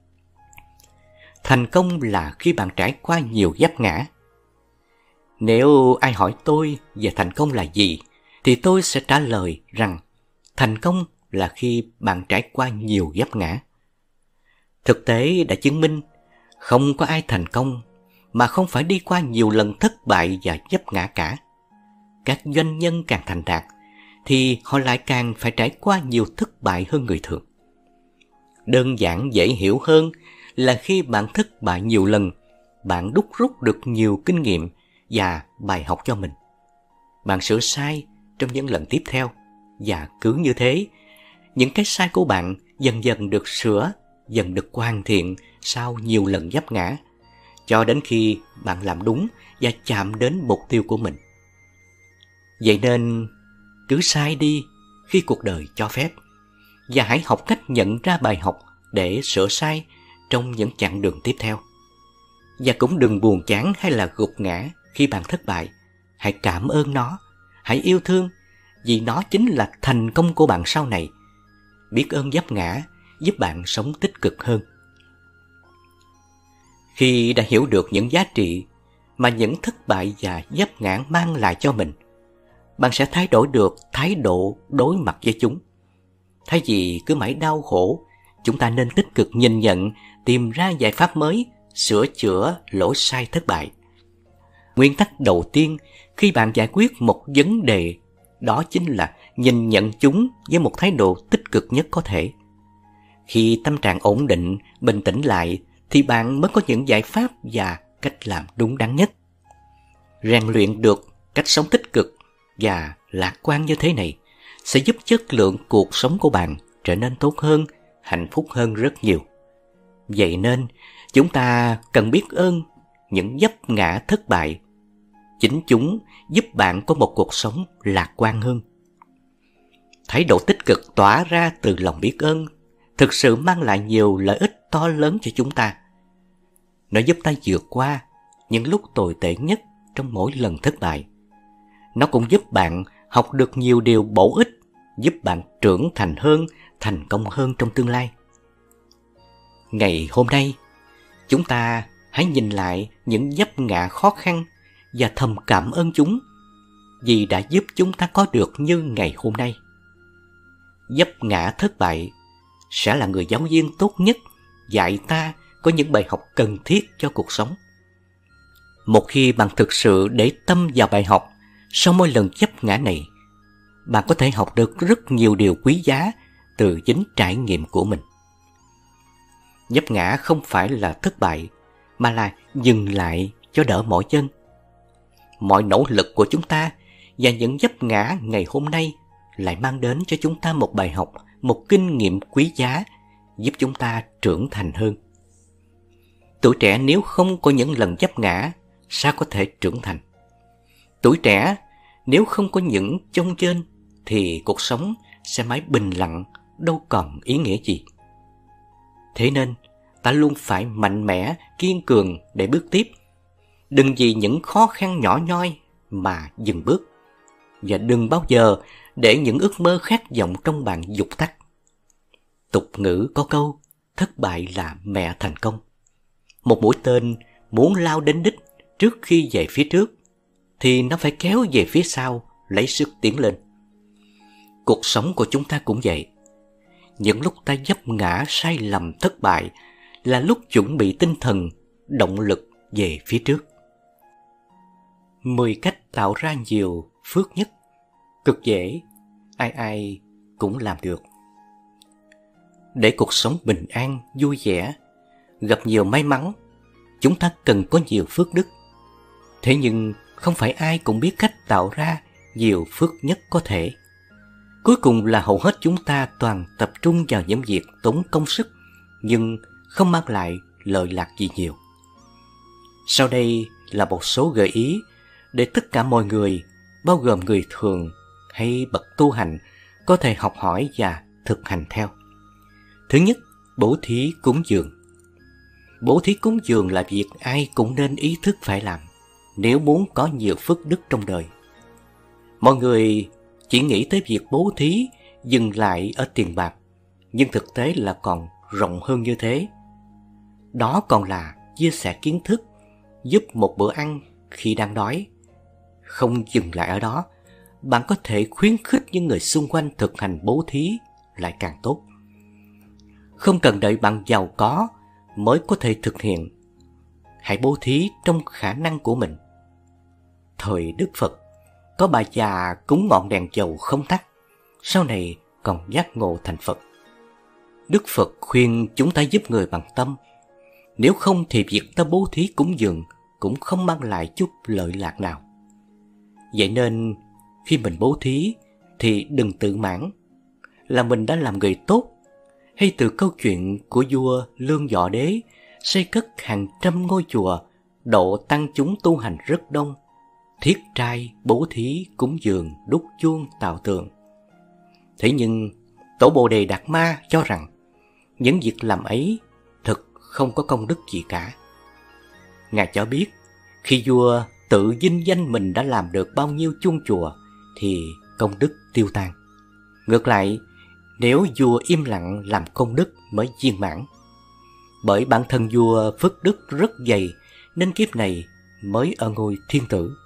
Thành công là khi bạn trải qua nhiều vấp ngã. Nếu ai hỏi tôi về thành công là gì, thì tôi sẽ trả lời rằng thành công là khi bạn trải qua nhiều vấp ngã. Thực tế đã chứng minh không có ai thành công mà không phải đi qua nhiều lần thất bại và vấp ngã cả. Các doanh nhân càng thành đạt thì họ lại càng phải trải qua nhiều thất bại hơn người thường. Đơn giản dễ hiểu hơn là khi bạn thất bại nhiều lần, bạn đúc rút được nhiều kinh nghiệm và bài học cho mình. Bạn sửa sai trong những lần tiếp theo, và cứ như thế, những cái sai của bạn dần dần được sửa, dần được hoàn thiện sau nhiều lần vấp ngã, cho đến khi bạn làm đúng và chạm đến mục tiêu của mình. Vậy nên, cứ sai đi khi cuộc đời cho phép, và hãy học cách nhận ra bài học để sửa sai trong những chặng đường tiếp theo. Và cũng đừng buồn chán hay là gục ngã khi bạn thất bại. Hãy cảm ơn nó, hãy yêu thương, vì nó chính là thành công của bạn sau này. Biết ơn vấp ngã giúp bạn sống tích cực hơn. Khi đã hiểu được những giá trị mà những thất bại và vấp ngã mang lại cho mình, bạn sẽ thay đổi được thái độ đối mặt với chúng. Thay vì cứ mãi đau khổ, chúng ta nên tích cực nhìn nhận, tìm ra giải pháp mới, sửa chữa lỗi sai thất bại. Nguyên tắc đầu tiên khi bạn giải quyết một vấn đề, đó chính là nhìn nhận chúng với một thái độ tích cực nhất có thể. Khi tâm trạng ổn định, bình tĩnh lại, thì bạn mới có những giải pháp và cách làm đúng đắn nhất. Rèn luyện được cách sống tích cực và lạc quan như thế này sẽ giúp chất lượng cuộc sống của bạn trở nên tốt hơn, hạnh phúc hơn rất nhiều. Vậy nên, chúng ta cần biết ơn những vấp ngã thất bại. Chính chúng giúp bạn có một cuộc sống lạc quan hơn. Thái độ tích cực tỏa ra từ lòng biết ơn thực sự mang lại nhiều lợi ích to lớn cho chúng ta. Nó giúp ta vượt qua những lúc tồi tệ nhất trong mỗi lần thất bại. Nó cũng giúp bạn học được nhiều điều bổ ích, giúp bạn trưởng thành hơn, thành công hơn trong tương lai. Ngày hôm nay, chúng ta hãy nhìn lại những vấp ngã khó khăn và thầm cảm ơn chúng, vì đã giúp chúng ta có được như ngày hôm nay. Vấp ngã thất bại sẽ là người giáo viên tốt nhất dạy ta có những bài học cần thiết cho cuộc sống. Một khi bạn thực sự để tâm vào bài học, sau mỗi lần vấp ngã này, bạn có thể học được rất nhiều điều quý giá từ chính trải nghiệm của mình. Vấp ngã không phải là thất bại, mà là dừng lại cho đỡ mỏi chân. Mọi nỗ lực của chúng ta và những vấp ngã ngày hôm nay lại mang đến cho chúng ta một bài học, một kinh nghiệm quý giá giúp chúng ta trưởng thành hơn. Tuổi trẻ nếu không có những lần vấp ngã, sao có thể trưởng thành? Tuổi trẻ nếu không có những chông chênh thì cuộc sống sẽ mãi bình lặng, đâu còn ý nghĩa gì. Thế nên, ta luôn phải mạnh mẽ, kiên cường để bước tiếp. Đừng vì những khó khăn nhỏ nhoi mà dừng bước, và đừng bao giờ để những ước mơ khát vọng trong bạn dục tắt. Tục ngữ có câu, thất bại là mẹ thành công. Một mũi tên muốn lao đến đích trước khi về phía trước, thì nó phải kéo về phía sau lấy sức tiến lên. Cuộc sống của chúng ta cũng vậy. Những lúc ta vấp ngã sai lầm thất bại là lúc chuẩn bị tinh thần, động lực về phía trước. Mười cách tạo ra nhiều phước nhất. Cực dễ, ai ai cũng làm được. Để cuộc sống bình an, vui vẻ, gặp nhiều may mắn, chúng ta cần có nhiều phước đức. Thế nhưng không phải ai cũng biết cách tạo ra nhiều phước nhất có thể. Cuối cùng là hầu hết chúng ta toàn tập trung vào những việc tốn công sức nhưng không mang lại lợi lạc gì nhiều. Sau đây là một số gợi ý để tất cả mọi người, bao gồm người thường hay bậc tu hành, có thể học hỏi và thực hành theo. Thứ nhất, bố thí cúng dường. Bố thí cúng dường là việc ai cũng nên ý thức phải làm nếu muốn có nhiều phước đức trong đời. Mọi người chỉ nghĩ tới việc bố thí dừng lại ở tiền bạc, nhưng thực tế là còn rộng hơn như thế. Đó còn là chia sẻ kiến thức, giúp một bữa ăn khi đang đói. Không dừng lại ở đó, bạn có thể khuyến khích những người xung quanh thực hành bố thí lại càng tốt. Không cần đợi bạn giàu có mới có thể thực hiện. Hãy bố thí trong khả năng của mình. Thời Đức Phật, có bà già cúng ngọn đèn dầu không tắt, sau này còn giác ngộ thành Phật. Đức Phật khuyên chúng ta giúp người bằng tâm. Nếu không thì việc ta bố thí cúng dường cũng không mang lại chút lợi lạc nào. Vậy nên khi mình bố thí thì đừng tự mãn là mình đã làm người tốt, hay từ câu chuyện của vua Lương Võ Đế xây cất hàng trăm ngôi chùa, độ tăng chúng tu hành rất đông, thiết trai, bố thí, cúng dường, đúc chuông, tạo tượng. Thế nhưng Tổ Bồ Đề Đạt Ma cho rằng những việc làm ấy thực không có công đức gì cả. Ngài cho biết khi vua tự vinh danh mình đã làm được bao nhiêu chuông chùa thì công đức tiêu tan. Ngược lại, nếu vua im lặng làm công đức mới viên mãn. Bởi bản thân vua phước đức rất dày nên kiếp này mới ở ngôi thiên tử.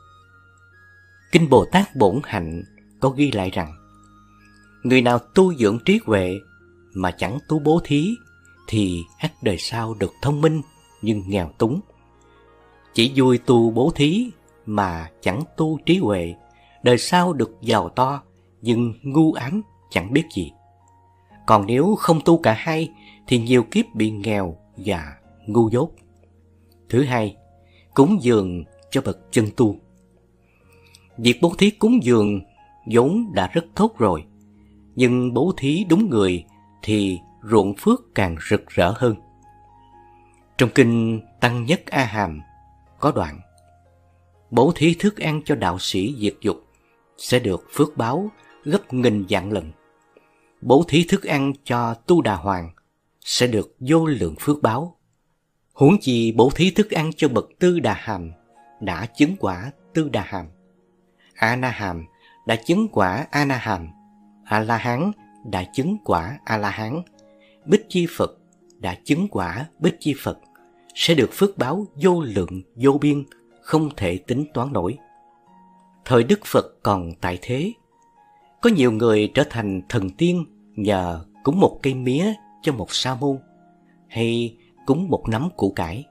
Kinh Bồ Tát Bổn Hạnh có ghi lại rằng người nào tu dưỡng trí huệ mà chẳng tu bố thí thì ắt đời sau được thông minh nhưng nghèo túng. Chỉ vui tu bố thí mà chẳng tu trí huệ, đời sau được giàu to nhưng ngu ám chẳng biết gì. Còn nếu không tu cả hai thì nhiều kiếp bị nghèo và ngu dốt. Thứ hai, cúng dường cho bậc chân tu. Việc bố thí cúng dường vốn đã rất tốt rồi, nhưng bố thí đúng người thì ruộng phước càng rực rỡ hơn. Trong kinh Tăng Nhất A Hàm có đoạn: bố thí thức ăn cho đạo sĩ diệt dục sẽ được phước báo gấp nghìn vạn lần. Bố thí thức ăn cho Tu Đà Hoàng sẽ được vô lượng phước báo. Huống chi bố thí thức ăn cho bậc Tư Đà Hàm đã chứng quả Tư Đà Hàm, A Na Hàm đã chứng quả A Na Hàm, A La Hán đã chứng quả A La Hán, Bích Chi Phật đã chứng quả Bích Chi Phật, sẽ được phước báo vô lượng vô biên, không thể tính toán nổi. Thời Đức Phật còn tại thế, có nhiều người trở thành thần tiên nhờ cúng một cây mía cho một sa môn, hay cúng một nắm củ cải.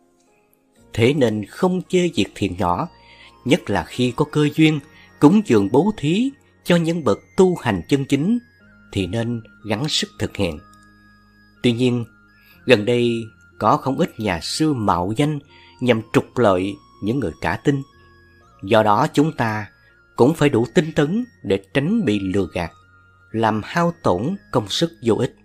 Thế nên không chê việc thiện nhỏ, nhất là khi có cơ duyên cúng dường bố thí cho những bậc tu hành chân chính thì nên gắng sức thực hiện. Tuy nhiên, gần đây có không ít nhà sư mạo danh nhằm trục lợi những người cả tin. Do đó chúng ta cũng phải đủ tinh tấn để tránh bị lừa gạt, làm hao tổn công sức vô ích.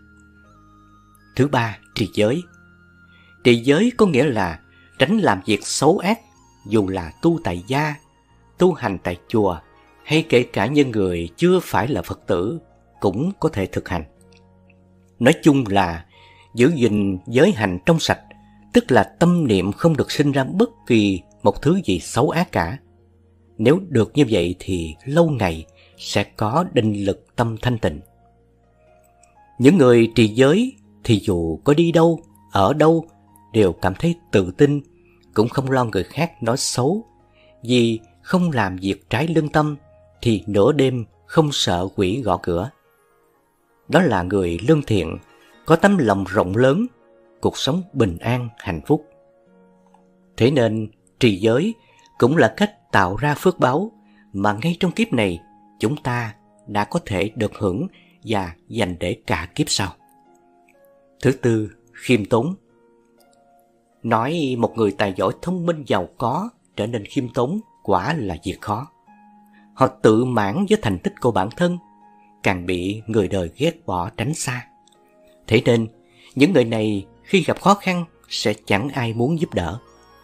Thứ ba, trì giới. Trì giới có nghĩa là tránh làm việc xấu ác, dù là tu tại gia, tu hành tại chùa, hay kể cả những người chưa phải là Phật tử cũng có thể thực hành. Nói chung là giữ gìn giới hạnh trong sạch, tức là tâm niệm không được sinh ra bất kỳ một thứ gì xấu ác cả. Nếu được như vậy thì lâu ngày sẽ có định lực tâm thanh tịnh. Những người trì giới thì dù có đi đâu, ở đâu đều cảm thấy tự tin, cũng không lo người khác nói xấu. Vì không làm việc trái lương tâm thì nửa đêm không sợ quỷ gõ cửa. Đó là người lương thiện, có tấm lòng rộng lớn, cuộc sống bình an, hạnh phúc. Thế nên trì giới cũng là cách tạo ra phước báu mà ngay trong kiếp này chúng ta đã có thể được hưởng và dành để cả kiếp sau. Thứ tư, khiêm tốn. Nói một người tài giỏi, thông minh, giàu có trở nên khiêm tốn quả là việc khó. Họ tự mãn với thành tích của bản thân, càng bị người đời ghét bỏ tránh xa. Thế nên những người này khi gặp khó khăn sẽ chẳng ai muốn giúp đỡ.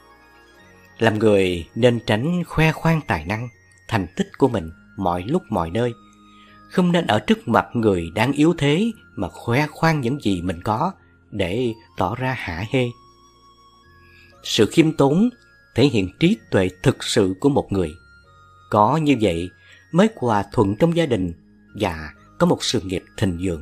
Làm người nên tránh khoe khoang tài năng, thành tích của mình mọi lúc mọi nơi. Không nên ở trước mặt người đang yếu thế mà khoe khoang những gì mình có để tỏ ra hả hê. Sự khiêm tốn thể hiện trí tuệ thực sự của một người. Có như vậy mới hòa thuận trong gia đình và có một sự nghiệp thịnh vượng.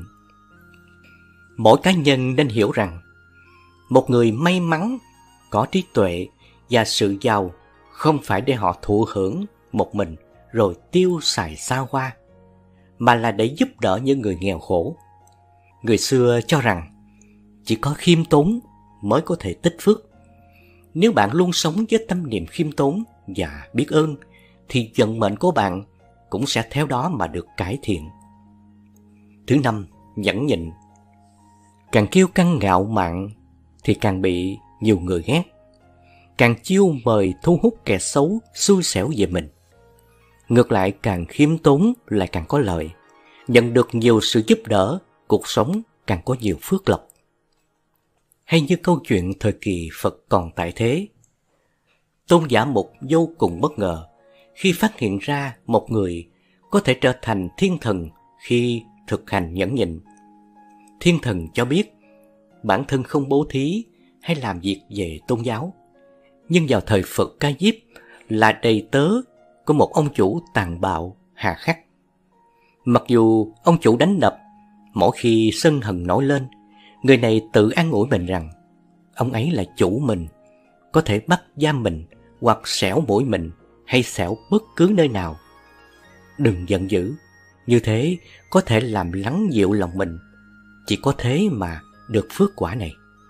Mỗi cá nhân nên hiểu rằng một người may mắn, có trí tuệ và sự giàu không phải để họ thụ hưởng một mình rồi tiêu xài xa hoa, mà là để giúp đỡ những người nghèo khổ. Người xưa cho rằng chỉ có khiêm tốn mới có thể tích phước. Nếu bạn luôn sống với tâm niệm khiêm tốn và biết ơn thì vận mệnh của bạn cũng sẽ theo đó mà được cải thiện. Thứ năm, nhẫn nhịn. Càng kiêu căng ngạo mạn thì càng bị nhiều người ghét. Càng chiêu mời thu hút kẻ xấu xui xẻo về mình. Ngược lại, càng khiêm tốn lại càng có lợi. Nhận được nhiều sự giúp đỡ, cuộc sống càng có nhiều phước lộc. Hay như câu chuyện thời kỳ Phật còn tại thế. Tôn giả Mục vô cùng bất ngờ khi phát hiện ra một người có thể trở thành thiên thần khi thực hành nhẫn nhịn. Thiên thần cho biết bản thân không bố thí hay làm việc về tôn giáo, nhưng vào thời Phật Ca Diếp là đầy tớ của một ông chủ tàn bạo, hà khắc. Mặc dù ông chủ đánh đập, mỗi khi sân hận nổi lên, người này tự an ủi mình rằng ông ấy là chủ mình, có thể bắt giam mình hoặc xẻo mũi mình hay xẻo bất cứ nơi nào. Đừng giận dữ, như thế có thể làm lắng dịu lòng mình. Chỉ có thế mà được phước quả này.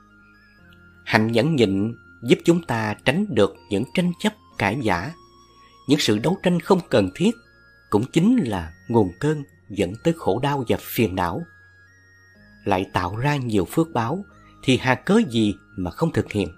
Hạnh nhẫn nhịn giúp chúng ta tránh được những tranh chấp cãi vã. Những sự đấu tranh không cần thiết cũng chính là nguồn cơn dẫn tới khổ đau và phiền não. Lại tạo ra nhiều phước báo thì hà cớ gì mà không thực hiện.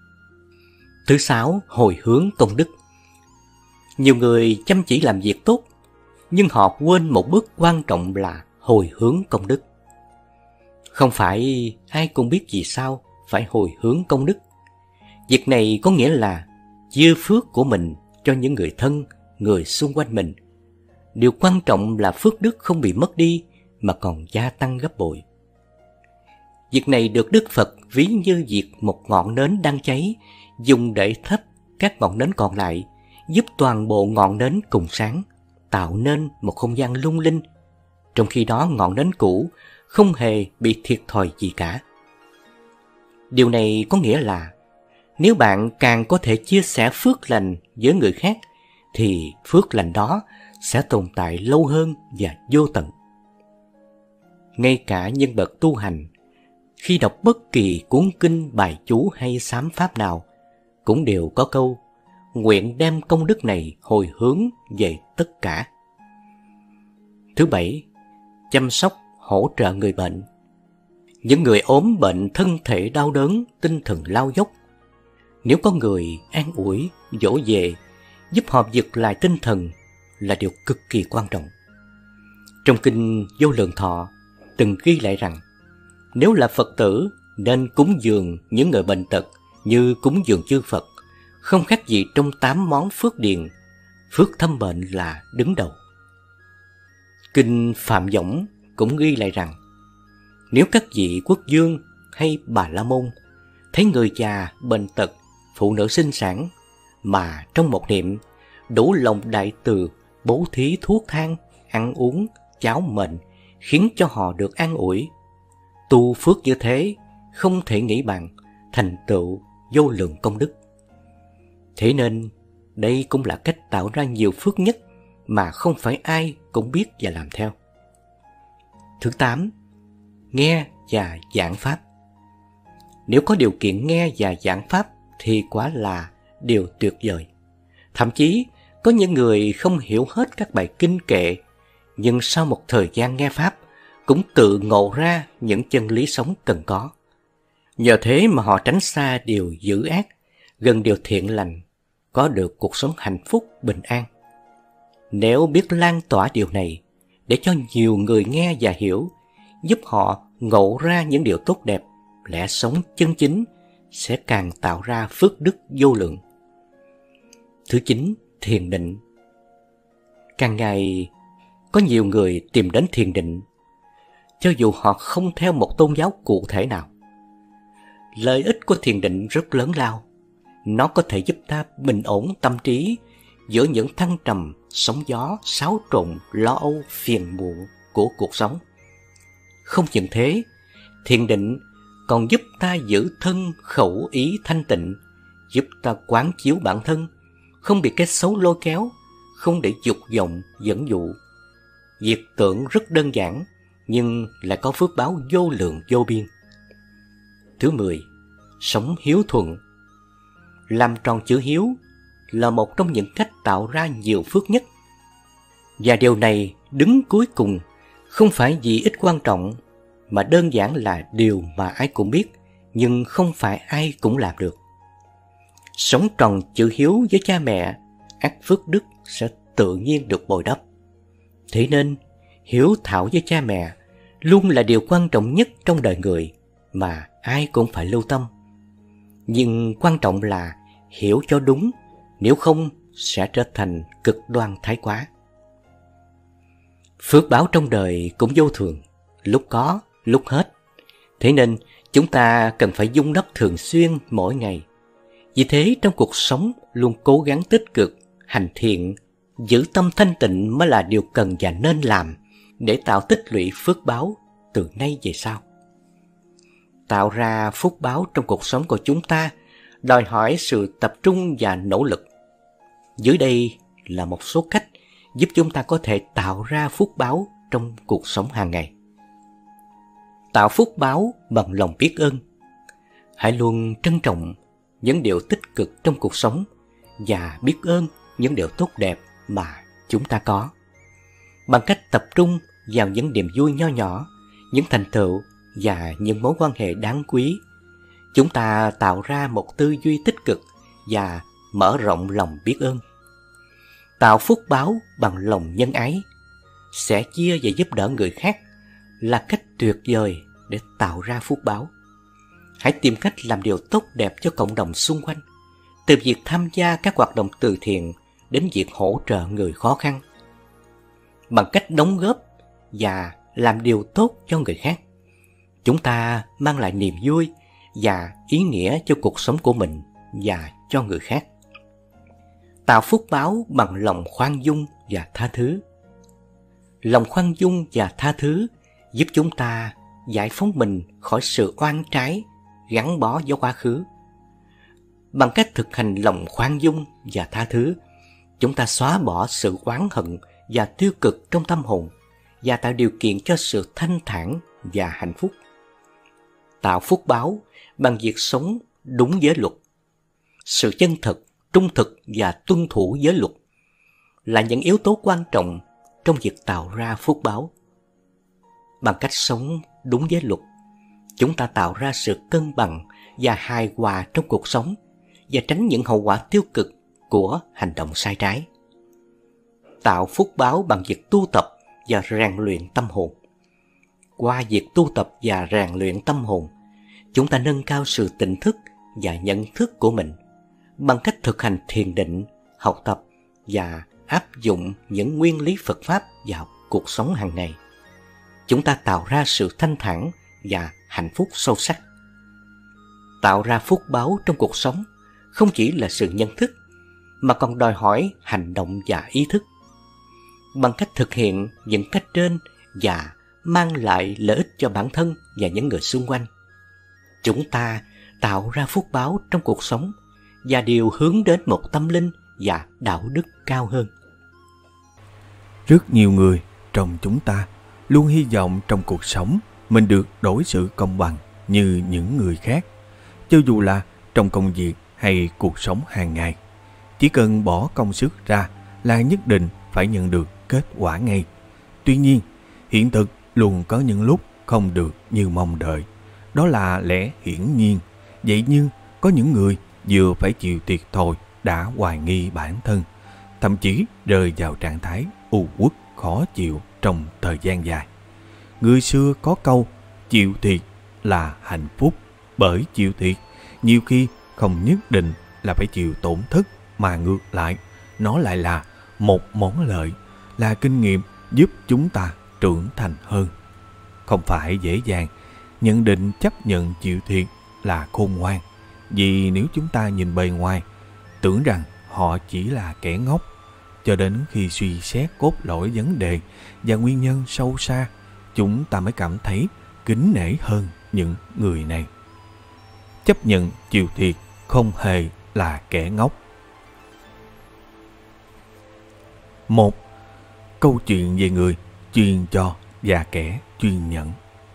Thứ sáu, hồi hướng công đức. Nhiều người chăm chỉ làm việc tốt, nhưng họ quên một bước quan trọng là hồi hướng công đức. Không phải ai cũng biết vì sao phải hồi hướng công đức. Việc này có nghĩa là chia phước của mình cho những người thân, người xung quanh mình. Điều quan trọng là phước đức không bị mất đi mà còn gia tăng gấp bội. Việc này được Đức Phật ví như việc một ngọn nến đang cháy dùng để thắp các ngọn nến còn lại, giúp toàn bộ ngọn nến cùng sáng, tạo nên một không gian lung linh. Trong khi đó ngọn nến cũ không hề bị thiệt thòi gì cả. Điều này có nghĩa là nếu bạn càng có thể chia sẻ phước lành với người khác thì phước lành đó sẽ tồn tại lâu hơn và vô tận. Ngay cả nhân vật tu hành, khi đọc bất kỳ cuốn kinh, bài chú hay sám pháp nào, cũng đều có câu nguyện đem công đức này hồi hướng về tất cả. Thứ bảy, chăm sóc hỗ trợ người bệnh. Những người ốm bệnh, thân thể đau đớn, tinh thần lao dốc, nếu có người an ủi, dỗ về, giúp họ vực lại tinh thần là điều cực kỳ quan trọng. Trong kinh Vô Lượng Thọ từng ghi lại rằng nếu là Phật tử nên cúng dường những người bệnh tật như cúng dường chư Phật, không khác gì trong tám món phước điền, phước thăm bệnh là đứng đầu. Kinh Phạm Võng cũng ghi lại rằng nếu các vị quốc vương hay bà la môn thấy người già, bệnh tật, phụ nữ sinh sản mà trong một niệm đủ lòng đại từ bố thí thuốc thang, ăn uống, cháo mệnh, khiến cho họ được an ủi. Tu phước như thế không thể nghĩ bằng, thành tựu vô lượng công đức. Thế nên đây cũng là cách tạo ra nhiều phước nhất mà không phải ai cũng biết và làm theo. Thứ tám, nghe và giảng pháp. Nếu có điều kiện nghe và giảng pháp thì quả là điều tuyệt vời. Thậm chí có những người không hiểu hết các bài kinh kệ, nhưng sau một thời gian nghe pháp cũng tự ngộ ra những chân lý sống cần có. Nhờ thế mà họ tránh xa điều dữ ác, gần điều thiện lành, có được cuộc sống hạnh phúc bình an. Nếu biết lan tỏa điều này để cho nhiều người nghe và hiểu, giúp họ ngộ ra những điều tốt đẹp, lẽ sống chân chính, sẽ càng tạo ra phước đức vô lượng. Thứ chín, thiền định. Càng ngày có nhiều người tìm đến thiền định, cho dù họ không theo một tôn giáo cụ thể nào. Lợi ích của thiền định rất lớn lao. Nó có thể giúp ta bình ổn tâm trí giữa những thăng trầm, sóng gió, xáo trộn, lo âu, phiền muộn của cuộc sống. Không những thế, thiền định còn giúp ta giữ thân khẩu ý thanh tịnh, giúp ta quán chiếu bản thân, không bị cái xấu lôi kéo, không để dục vọng dẫn dụ. Việc tưởng rất đơn giản, nhưng lại có phước báo vô lượng vô biên. Thứ mười, sống hiếu thuận. Làm tròn chữ hiếu là một trong những cách tạo ra nhiều phước nhất. Và điều này đứng cuối cùng không phải vì ít quan trọng, mà đơn giản là điều mà ai cũng biết, nhưng không phải ai cũng làm được. Sống tròn chữ hiếu với cha mẹ, ắt phước đức sẽ tự nhiên được bồi đắp. Thế nên, hiếu thảo với cha mẹ luôn là điều quan trọng nhất trong đời người mà ai cũng phải lưu tâm. Nhưng quan trọng là hiểu cho đúng, nếu không sẽ trở thành cực đoan thái quá. Phước báo trong đời cũng vô thường, lúc có, lúc hết. Thế nên chúng ta cần phải vun đắp thường xuyên mỗi ngày. Vì thế trong cuộc sống luôn cố gắng tích cực, hành thiện, giữ tâm thanh tịnh mới là điều cần và nên làm để tạo tích lũy phước báo từ nay về sau. Tạo ra phước báo trong cuộc sống của chúng ta đòi hỏi sự tập trung và nỗ lực. Dưới đây là một số cách giúp chúng ta có thể tạo ra phước báo trong cuộc sống hàng ngày. Tạo phước báo bằng lòng biết ơn. Hãy luôn trân trọng những điều tích cực trong cuộc sống và biết ơn những điều tốt đẹp mà chúng ta có. Bằng cách tập trung vào những niềm vui nho nhỏ, những thành tựu và những mối quan hệ đáng quý, chúng ta tạo ra một tư duy tích cực và mở rộng lòng biết ơn. Tạo phước báo bằng lòng nhân ái, sẻ chia và giúp đỡ người khác là cách tuyệt vời để tạo ra phước báo. Hãy tìm cách làm điều tốt đẹp cho cộng đồng xung quanh, từ việc tham gia các hoạt động từ thiện đến việc hỗ trợ người khó khăn. Bằng cách đóng góp và làm điều tốt cho người khác, chúng ta mang lại niềm vui và ý nghĩa cho cuộc sống của mình và cho người khác. Tạo phước báo bằng lòng khoan dung và tha thứ. Lòng khoan dung và tha thứ giúp chúng ta giải phóng mình khỏi sự oan trái gắn bó với quá khứ. Bằng cách thực hành lòng khoan dung và tha thứ, chúng ta xóa bỏ sự oán hận và tiêu cực trong tâm hồn và tạo điều kiện cho sự thanh thản và hạnh phúc. Tạo phước báo bằng việc sống đúng giới luật. Sự chân thực, trung thực và tuân thủ giới luật là những yếu tố quan trọng trong việc tạo ra phước báo. Bằng cách sống đúng giới luật, chúng ta tạo ra sự cân bằng và hài hòa trong cuộc sống và tránh những hậu quả tiêu cực của hành động sai trái. Tạo phước báo bằng việc tu tập và rèn luyện tâm hồn. Qua việc tu tập và rèn luyện tâm hồn, chúng ta nâng cao sự tỉnh thức và nhận thức của mình bằng cách thực hành thiền định, học tập và áp dụng những nguyên lý Phật Pháp vào cuộc sống hàng ngày. Chúng ta tạo ra sự thanh thản và hạnh phúc sâu sắc. Tạo ra phước báo trong cuộc sống không chỉ là sự nhận thức, mà còn đòi hỏi hành động và ý thức. Bằng cách thực hiện những cách trên và mang lại lợi ích cho bản thân và những người xung quanh, chúng ta tạo ra phúc báo trong cuộc sống và điều hướng đến một tâm linh và đạo đức cao hơn. Rất nhiều người trong chúng ta luôn hy vọng trong cuộc sống mình được đối xử công bằng như những người khác, cho dù là trong công việc hay cuộc sống hàng ngày. Chỉ cần bỏ công sức ra là nhất định phải nhận được kết quả ngay. Tuy nhiên, hiện thực luôn có những lúc không được như mong đợi. Đó là lẽ hiển nhiên. Vậy nhưng có những người vừa phải chịu thiệt thòi đã hoài nghi bản thân, thậm chí rơi vào trạng thái u uất khó chịu trong thời gian dài. Người xưa có câu chịu thiệt là hạnh phúc, bởi chịu thiệt nhiều khi không nhất định là phải chịu tổn thất, mà ngược lại nó lại là một món lợi, là kinh nghiệm giúp chúng ta trưởng thành hơn. Không phải dễ dàng nhận định chấp nhận chịu thiệt là khôn ngoan, vì nếu chúng ta nhìn bề ngoài tưởng rằng họ chỉ là kẻ ngốc, cho đến khi suy xét cốt lõi vấn đề và nguyên nhân sâu xa, chúng ta mới cảm thấy kính nể hơn những người này. Chấp nhận chịu thiệt không hề là kẻ ngốc. Một, câu chuyện về người chuyên cho và kẻ chuyên nhận.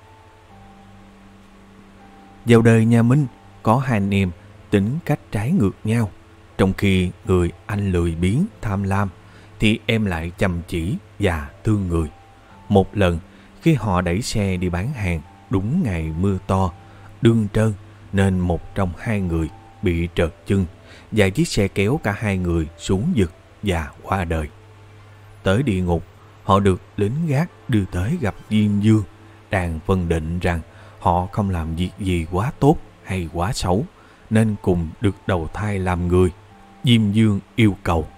Vào đời nhà Minh có hai anh em tính cách trái ngược nhau. Trong khi người anh lười biếng tham lam thì em lại chăm chỉ và thương người. Một lần khi họ đẩy xe đi bán hàng đúng ngày mưa to, đương trơn, nên một trong hai người bị trợt chân và chiếc xe kéo cả hai người xuống vực và qua đời. Tới địa ngục, họ được lính gác đưa tới gặp Diêm Dương, đang phân định rằng họ không làm việc gì quá tốt hay quá xấu, nên cùng được đầu thai làm người. Diêm Dương yêu cầu: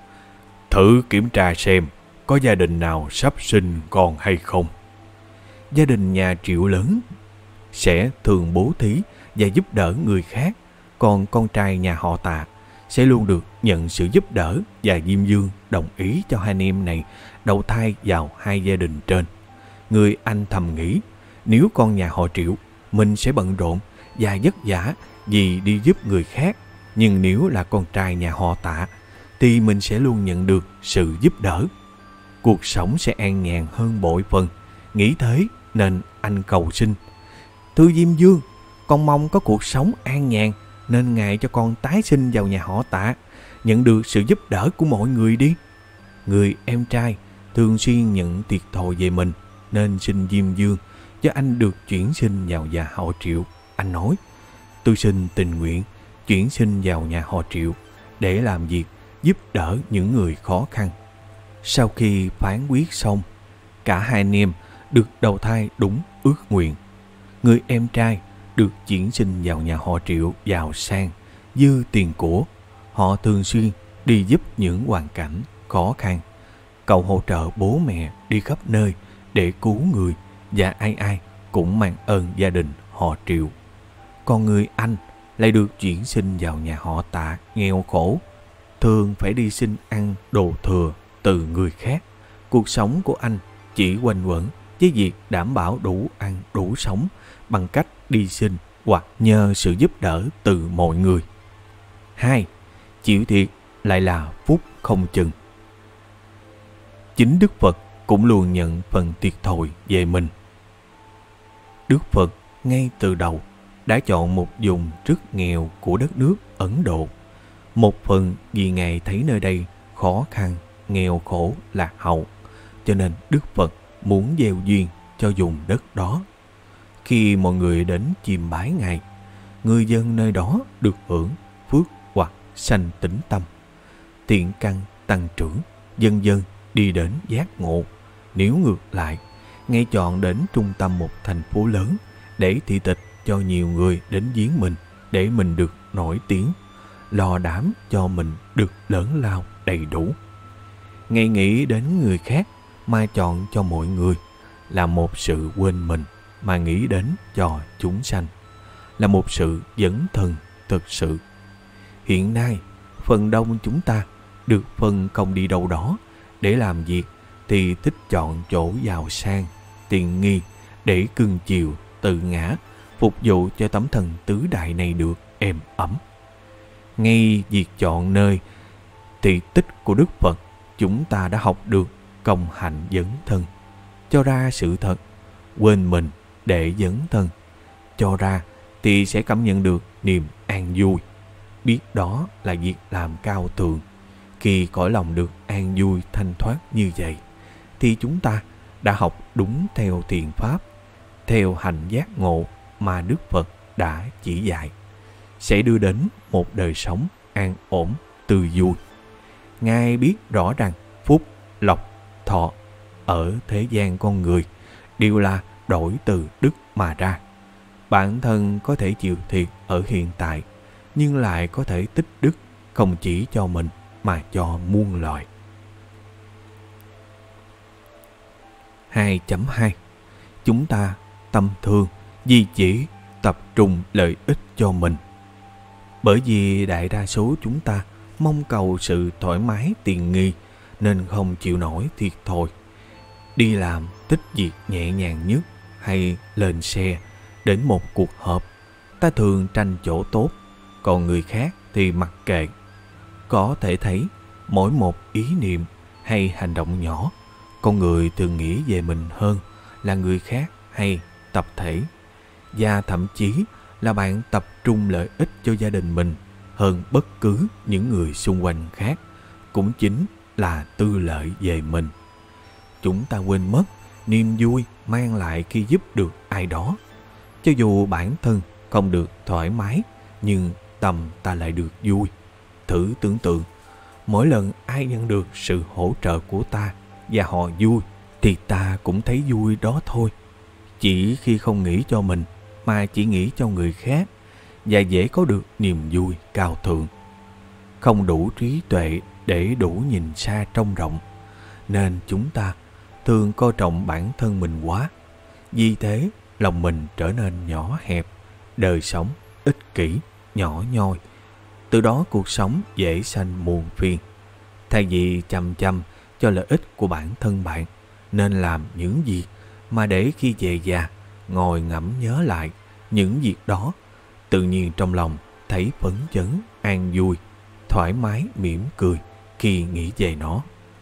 thử kiểm tra xem có gia đình nào sắp sinh con hay không. Gia đình nhà Triệu lớn sẽ thường bố thí và giúp đỡ người khác, còn con trai nhà họ Tạ sẽ luôn được nhận sự giúp đỡ, và Diêm Dương đồng ý cho hai anh em này đầu thai vào hai gia đình trên. Người anh thầm nghĩ, nếu con nhà họ Triệu, mình sẽ bận rộn và vất vả vì đi giúp người khác, nhưng nếu là con trai nhà họ Tạ thì mình sẽ luôn nhận được sự giúp đỡ. Cuộc sống sẽ an nhàn hơn bội phần. Nghĩ thế nên anh cầu xin: thưa Diêm Dương, con mong có cuộc sống an nhàn, nên ngài cho con tái sinh vào nhà họ Tạ, nhận được sự giúp đỡ của mọi người đi. Người em trai thường xuyên nhận thiệt thòi về mình, nên xin Diêm Dương cho anh được chuyển sinh vào nhà họ Triệu. Anh nói: tôi xin tình nguyện chuyển sinh vào nhà họ Triệu để làm việc giúp đỡ những người khó khăn. Sau khi phán quyết xong, cả hai anh em được đầu thai đúng ước nguyện. Người em trai được chuyển sinh vào nhà họ Triệu giàu sang, dư tiền của. Họ thường xuyên đi giúp những hoàn cảnh khó khăn. Cậu hỗ trợ bố mẹ đi khắp nơi để cứu người, và ai ai cũng mang ơn gia đình họ Triệu. Còn người anh lại được chuyển sinh vào nhà họ Tạ nghèo khổ, thường phải đi xin ăn đồ thừa từ người khác. Cuộc sống của anh chỉ quanh quẩn với việc đảm bảo đủ ăn đủ sống bằng cách đi xin hoặc nhờ sự giúp đỡ từ mọi người. Hai, chịu thiệt lại là phúc không chừng. Chính Đức Phật cũng luôn nhận phần thiệt thòi về mình. Đức Phật ngay từ đầu đã chọn một vùng rất nghèo của đất nước Ấn Độ. Một phần vì Ngài thấy nơi đây khó khăn, nghèo khổ, lạc hậu, cho nên Đức Phật muốn gieo duyên cho vùng đất đó. Khi mọi người đến chiêm bái Ngài, người dân nơi đó được hưởng phước hoặc sanh tĩnh tâm, thiện căn tăng trưởng, dần dần đi đến giác ngộ. Nếu ngược lại, Ngài chọn đến trung tâm một thành phố lớn để thị tịch cho nhiều người đến viếng mình, để mình được nổi tiếng, lo đảm cho mình được lớn lao đầy đủ. Ngài nghĩ đến người khác mà chọn cho mọi người, là một sự quên mình mà nghĩ đến cho chúng sanh, là một sự dấn thân thực sự. Hiện nay, phần đông chúng ta được phân công đi đâu đó để làm việc thì thích chọn chỗ giàu sang, tiện nghi để cưng chiều, tự ngã, phục vụ cho tấm thân tứ đại này được êm ấm. Ngay việc chọn nơi thị tích của Đức Phật, chúng ta đã học được công hạnh dấn thân, cho ra sự thật, quên mình để dấn thân, cho ra thì sẽ cảm nhận được niềm an vui. Biết đó là việc làm cao thượng. Khi cõi lòng được an vui thanh thoát như vậy, thì chúng ta đã học đúng theo thiền pháp, theo hành giác ngộ mà Đức Phật đã chỉ dạy, sẽ đưa đến một đời sống an ổn, tươi vui. Ngài biết rõ rằng phúc, lộc, thọ ở thế gian con người đều là đổi từ đức mà ra. Bản thân có thể chịu thiệt ở hiện tại, nhưng lại có thể tích đức không chỉ cho mình mà cho muôn loài. hai chấm hai. Chúng ta tâm thương vì chỉ tập trung lợi ích cho mình. Bởi vì đại đa số chúng ta mong cầu sự thoải mái tiện nghi nên không chịu nổi thiệt thòi. Đi làm tích việc nhẹ nhàng nhất hay lên xe đến một cuộc họp, ta thường tranh chỗ tốt, còn người khác thì mặc kệ. Có thể thấy mỗi một ý niệm hay hành động nhỏ, con người thường nghĩ về mình hơn là người khác hay tập thể, và thậm chí là bạn tập trung lợi ích cho gia đình mình hơn bất cứ những người xung quanh khác, cũng chính là tư lợi về mình. Chúng ta quên mất niềm vui mang lại khi giúp được ai đó. Cho dù bản thân không được thoải mái, nhưng tâm ta lại được vui. Thử tưởng tượng, mỗi lần ai nhận được sự hỗ trợ của ta và họ vui, thì ta cũng thấy vui đó thôi. Chỉ khi không nghĩ cho mình mà chỉ nghĩ cho người khác, và dễ có được niềm vui cao thượng. Không đủ trí tuệ để đủ nhìn xa trông rộng, nên chúng ta thường coi trọng bản thân mình quá. Vì thế lòng mình trở nên nhỏ hẹp, đời sống ích kỷ, nhỏ nhoi. Từ đó cuộc sống dễ sanh muôn phiền. Thay vì chăm chăm cho lợi ích của bản thân bạn, nên làm những gì mà để khi về già ngồi ngẫm nhớ lại những việc đó, tự nhiên trong lòng thấy phấn chấn, an vui, thoải mái, mỉm cười khi nghĩ về nó.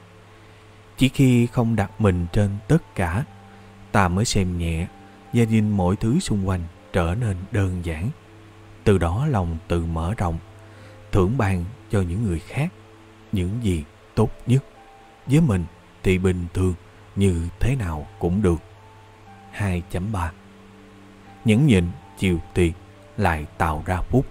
Chỉ khi không đặt mình trên tất cả, ta mới xem nhẹ và nhìn mọi thứ xung quanh trở nên đơn giản. Từ đó lòng tự mở rộng, thưởng ban cho những người khác những gì tốt nhất. Với mình thì bình thường, như thế nào cũng được. hai chấm ba. Nhẫn nhịn chịu tiền lại tạo ra phúc.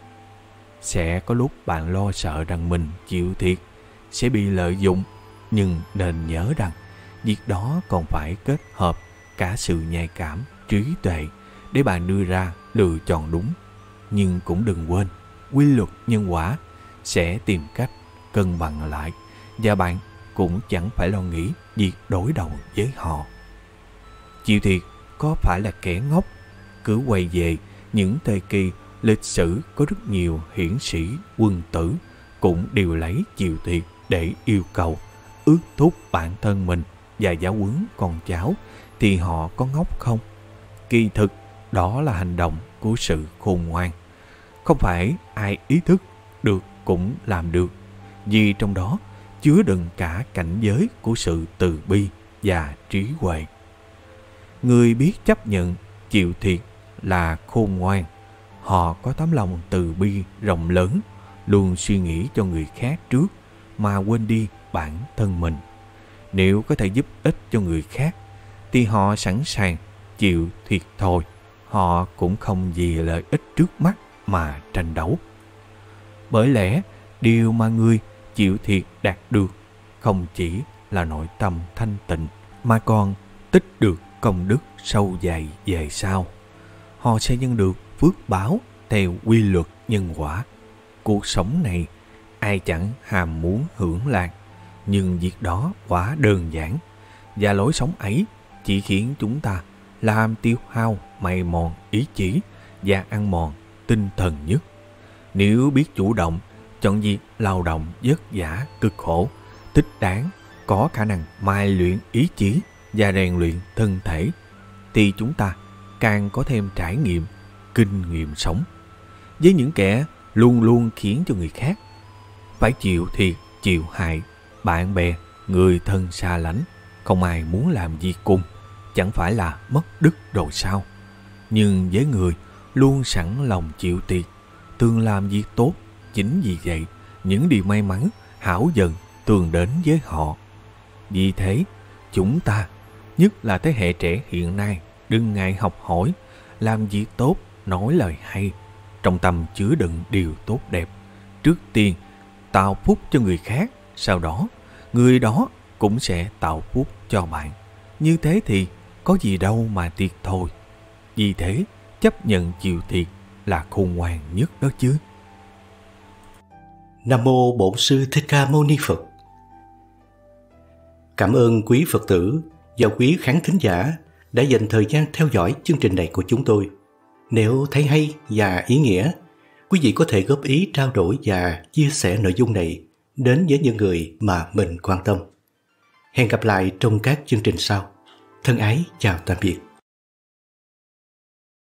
Sẽ có lúc bạn lo sợ rằng mình chịu thiệt sẽ bị lợi dụng, nhưng nên nhớ rằng việc đó còn phải kết hợp cả sự nhạy cảm, trí tuệ để bạn đưa ra lựa chọn đúng. Nhưng cũng đừng quên, quy luật nhân quả sẽ tìm cách cân bằng lại, và bạn cũng chẳng phải lo nghĩ việc đối đầu với họ. Chịu thiệt có phải là kẻ ngốc? Cứ quay về những thời kỳ lịch sử, có rất nhiều hiển sĩ, quân tử cũng đều lấy chịu thiệt để yêu cầu, ước thúc bản thân mình và giáo huấn con cháu, thì họ có ngốc không? Kỳ thực đó là hành động của sự khôn ngoan. Không phải ai ý thức được cũng làm được, vì trong đó chứa đựng cả cảnh giới của sự từ bi và trí huệ. Người biết chấp nhận chịu thiệt là khôn ngoan. Họ có tấm lòng từ bi rộng lớn, luôn suy nghĩ cho người khác trước mà quên đi bản thân mình. Nếu có thể giúp ích cho người khác thì họ sẵn sàng chịu thiệt thòi. Họ cũng không vì lợi ích trước mắt mà tranh đấu. Bởi lẽ điều mà người chịu thiệt đạt được không chỉ là nội tâm thanh tịnh, mà còn tích được công đức sâu dày về sau. Họ sẽ nhận được phước báo theo quy luật nhân quả. Cuộc sống này ai chẳng ham muốn hưởng lạc, nhưng việc đó quá đơn giản, và lối sống ấy chỉ khiến chúng ta làm tiêu hao, mày mòn ý chí và ăn mòn tinh thần nhất. Nếu biết chủ động chọn việc lao động vất vả cực khổ, thích đáng, có khả năng mài luyện ý chí và rèn luyện thân thể, thì chúng ta càng có thêm trải nghiệm, kinh nghiệm sống. Với những kẻ luôn luôn khiến cho người khác phải chịu thiệt, chịu hại, bạn bè, người thân xa lánh, không ai muốn làm gì cùng, chẳng phải là mất đức rồi sao? Nhưng với người luôn sẵn lòng chịu thiệt, thường làm việc tốt, chính vì vậy những điều may mắn, hảo vận thường đến với họ. Vì thế, chúng ta, nhất là thế hệ trẻ hiện nay, đừng ngại học hỏi, làm việc tốt, nói lời hay, trong tâm chứa đựng điều tốt đẹp. Trước tiên, tạo phúc cho người khác, sau đó, người đó cũng sẽ tạo phúc cho bạn. Như thế thì có gì đâu mà thiệt thôi. Vì thế, chấp nhận chịu thiệt là khôn ngoan nhất đó chứ. Nam mô Bổn Sư Thích Ca Mâu Ni Phật. Cảm ơn quý Phật tử và quý khán thính giả đã dành thời gian theo dõi chương trình này của chúng tôi. Nếu thấy hay và ý nghĩa, quý vị có thể góp ý trao đổi và chia sẻ nội dung này đến với những người mà mình quan tâm. Hẹn gặp lại trong các chương trình sau. Thân ái chào tạm biệt.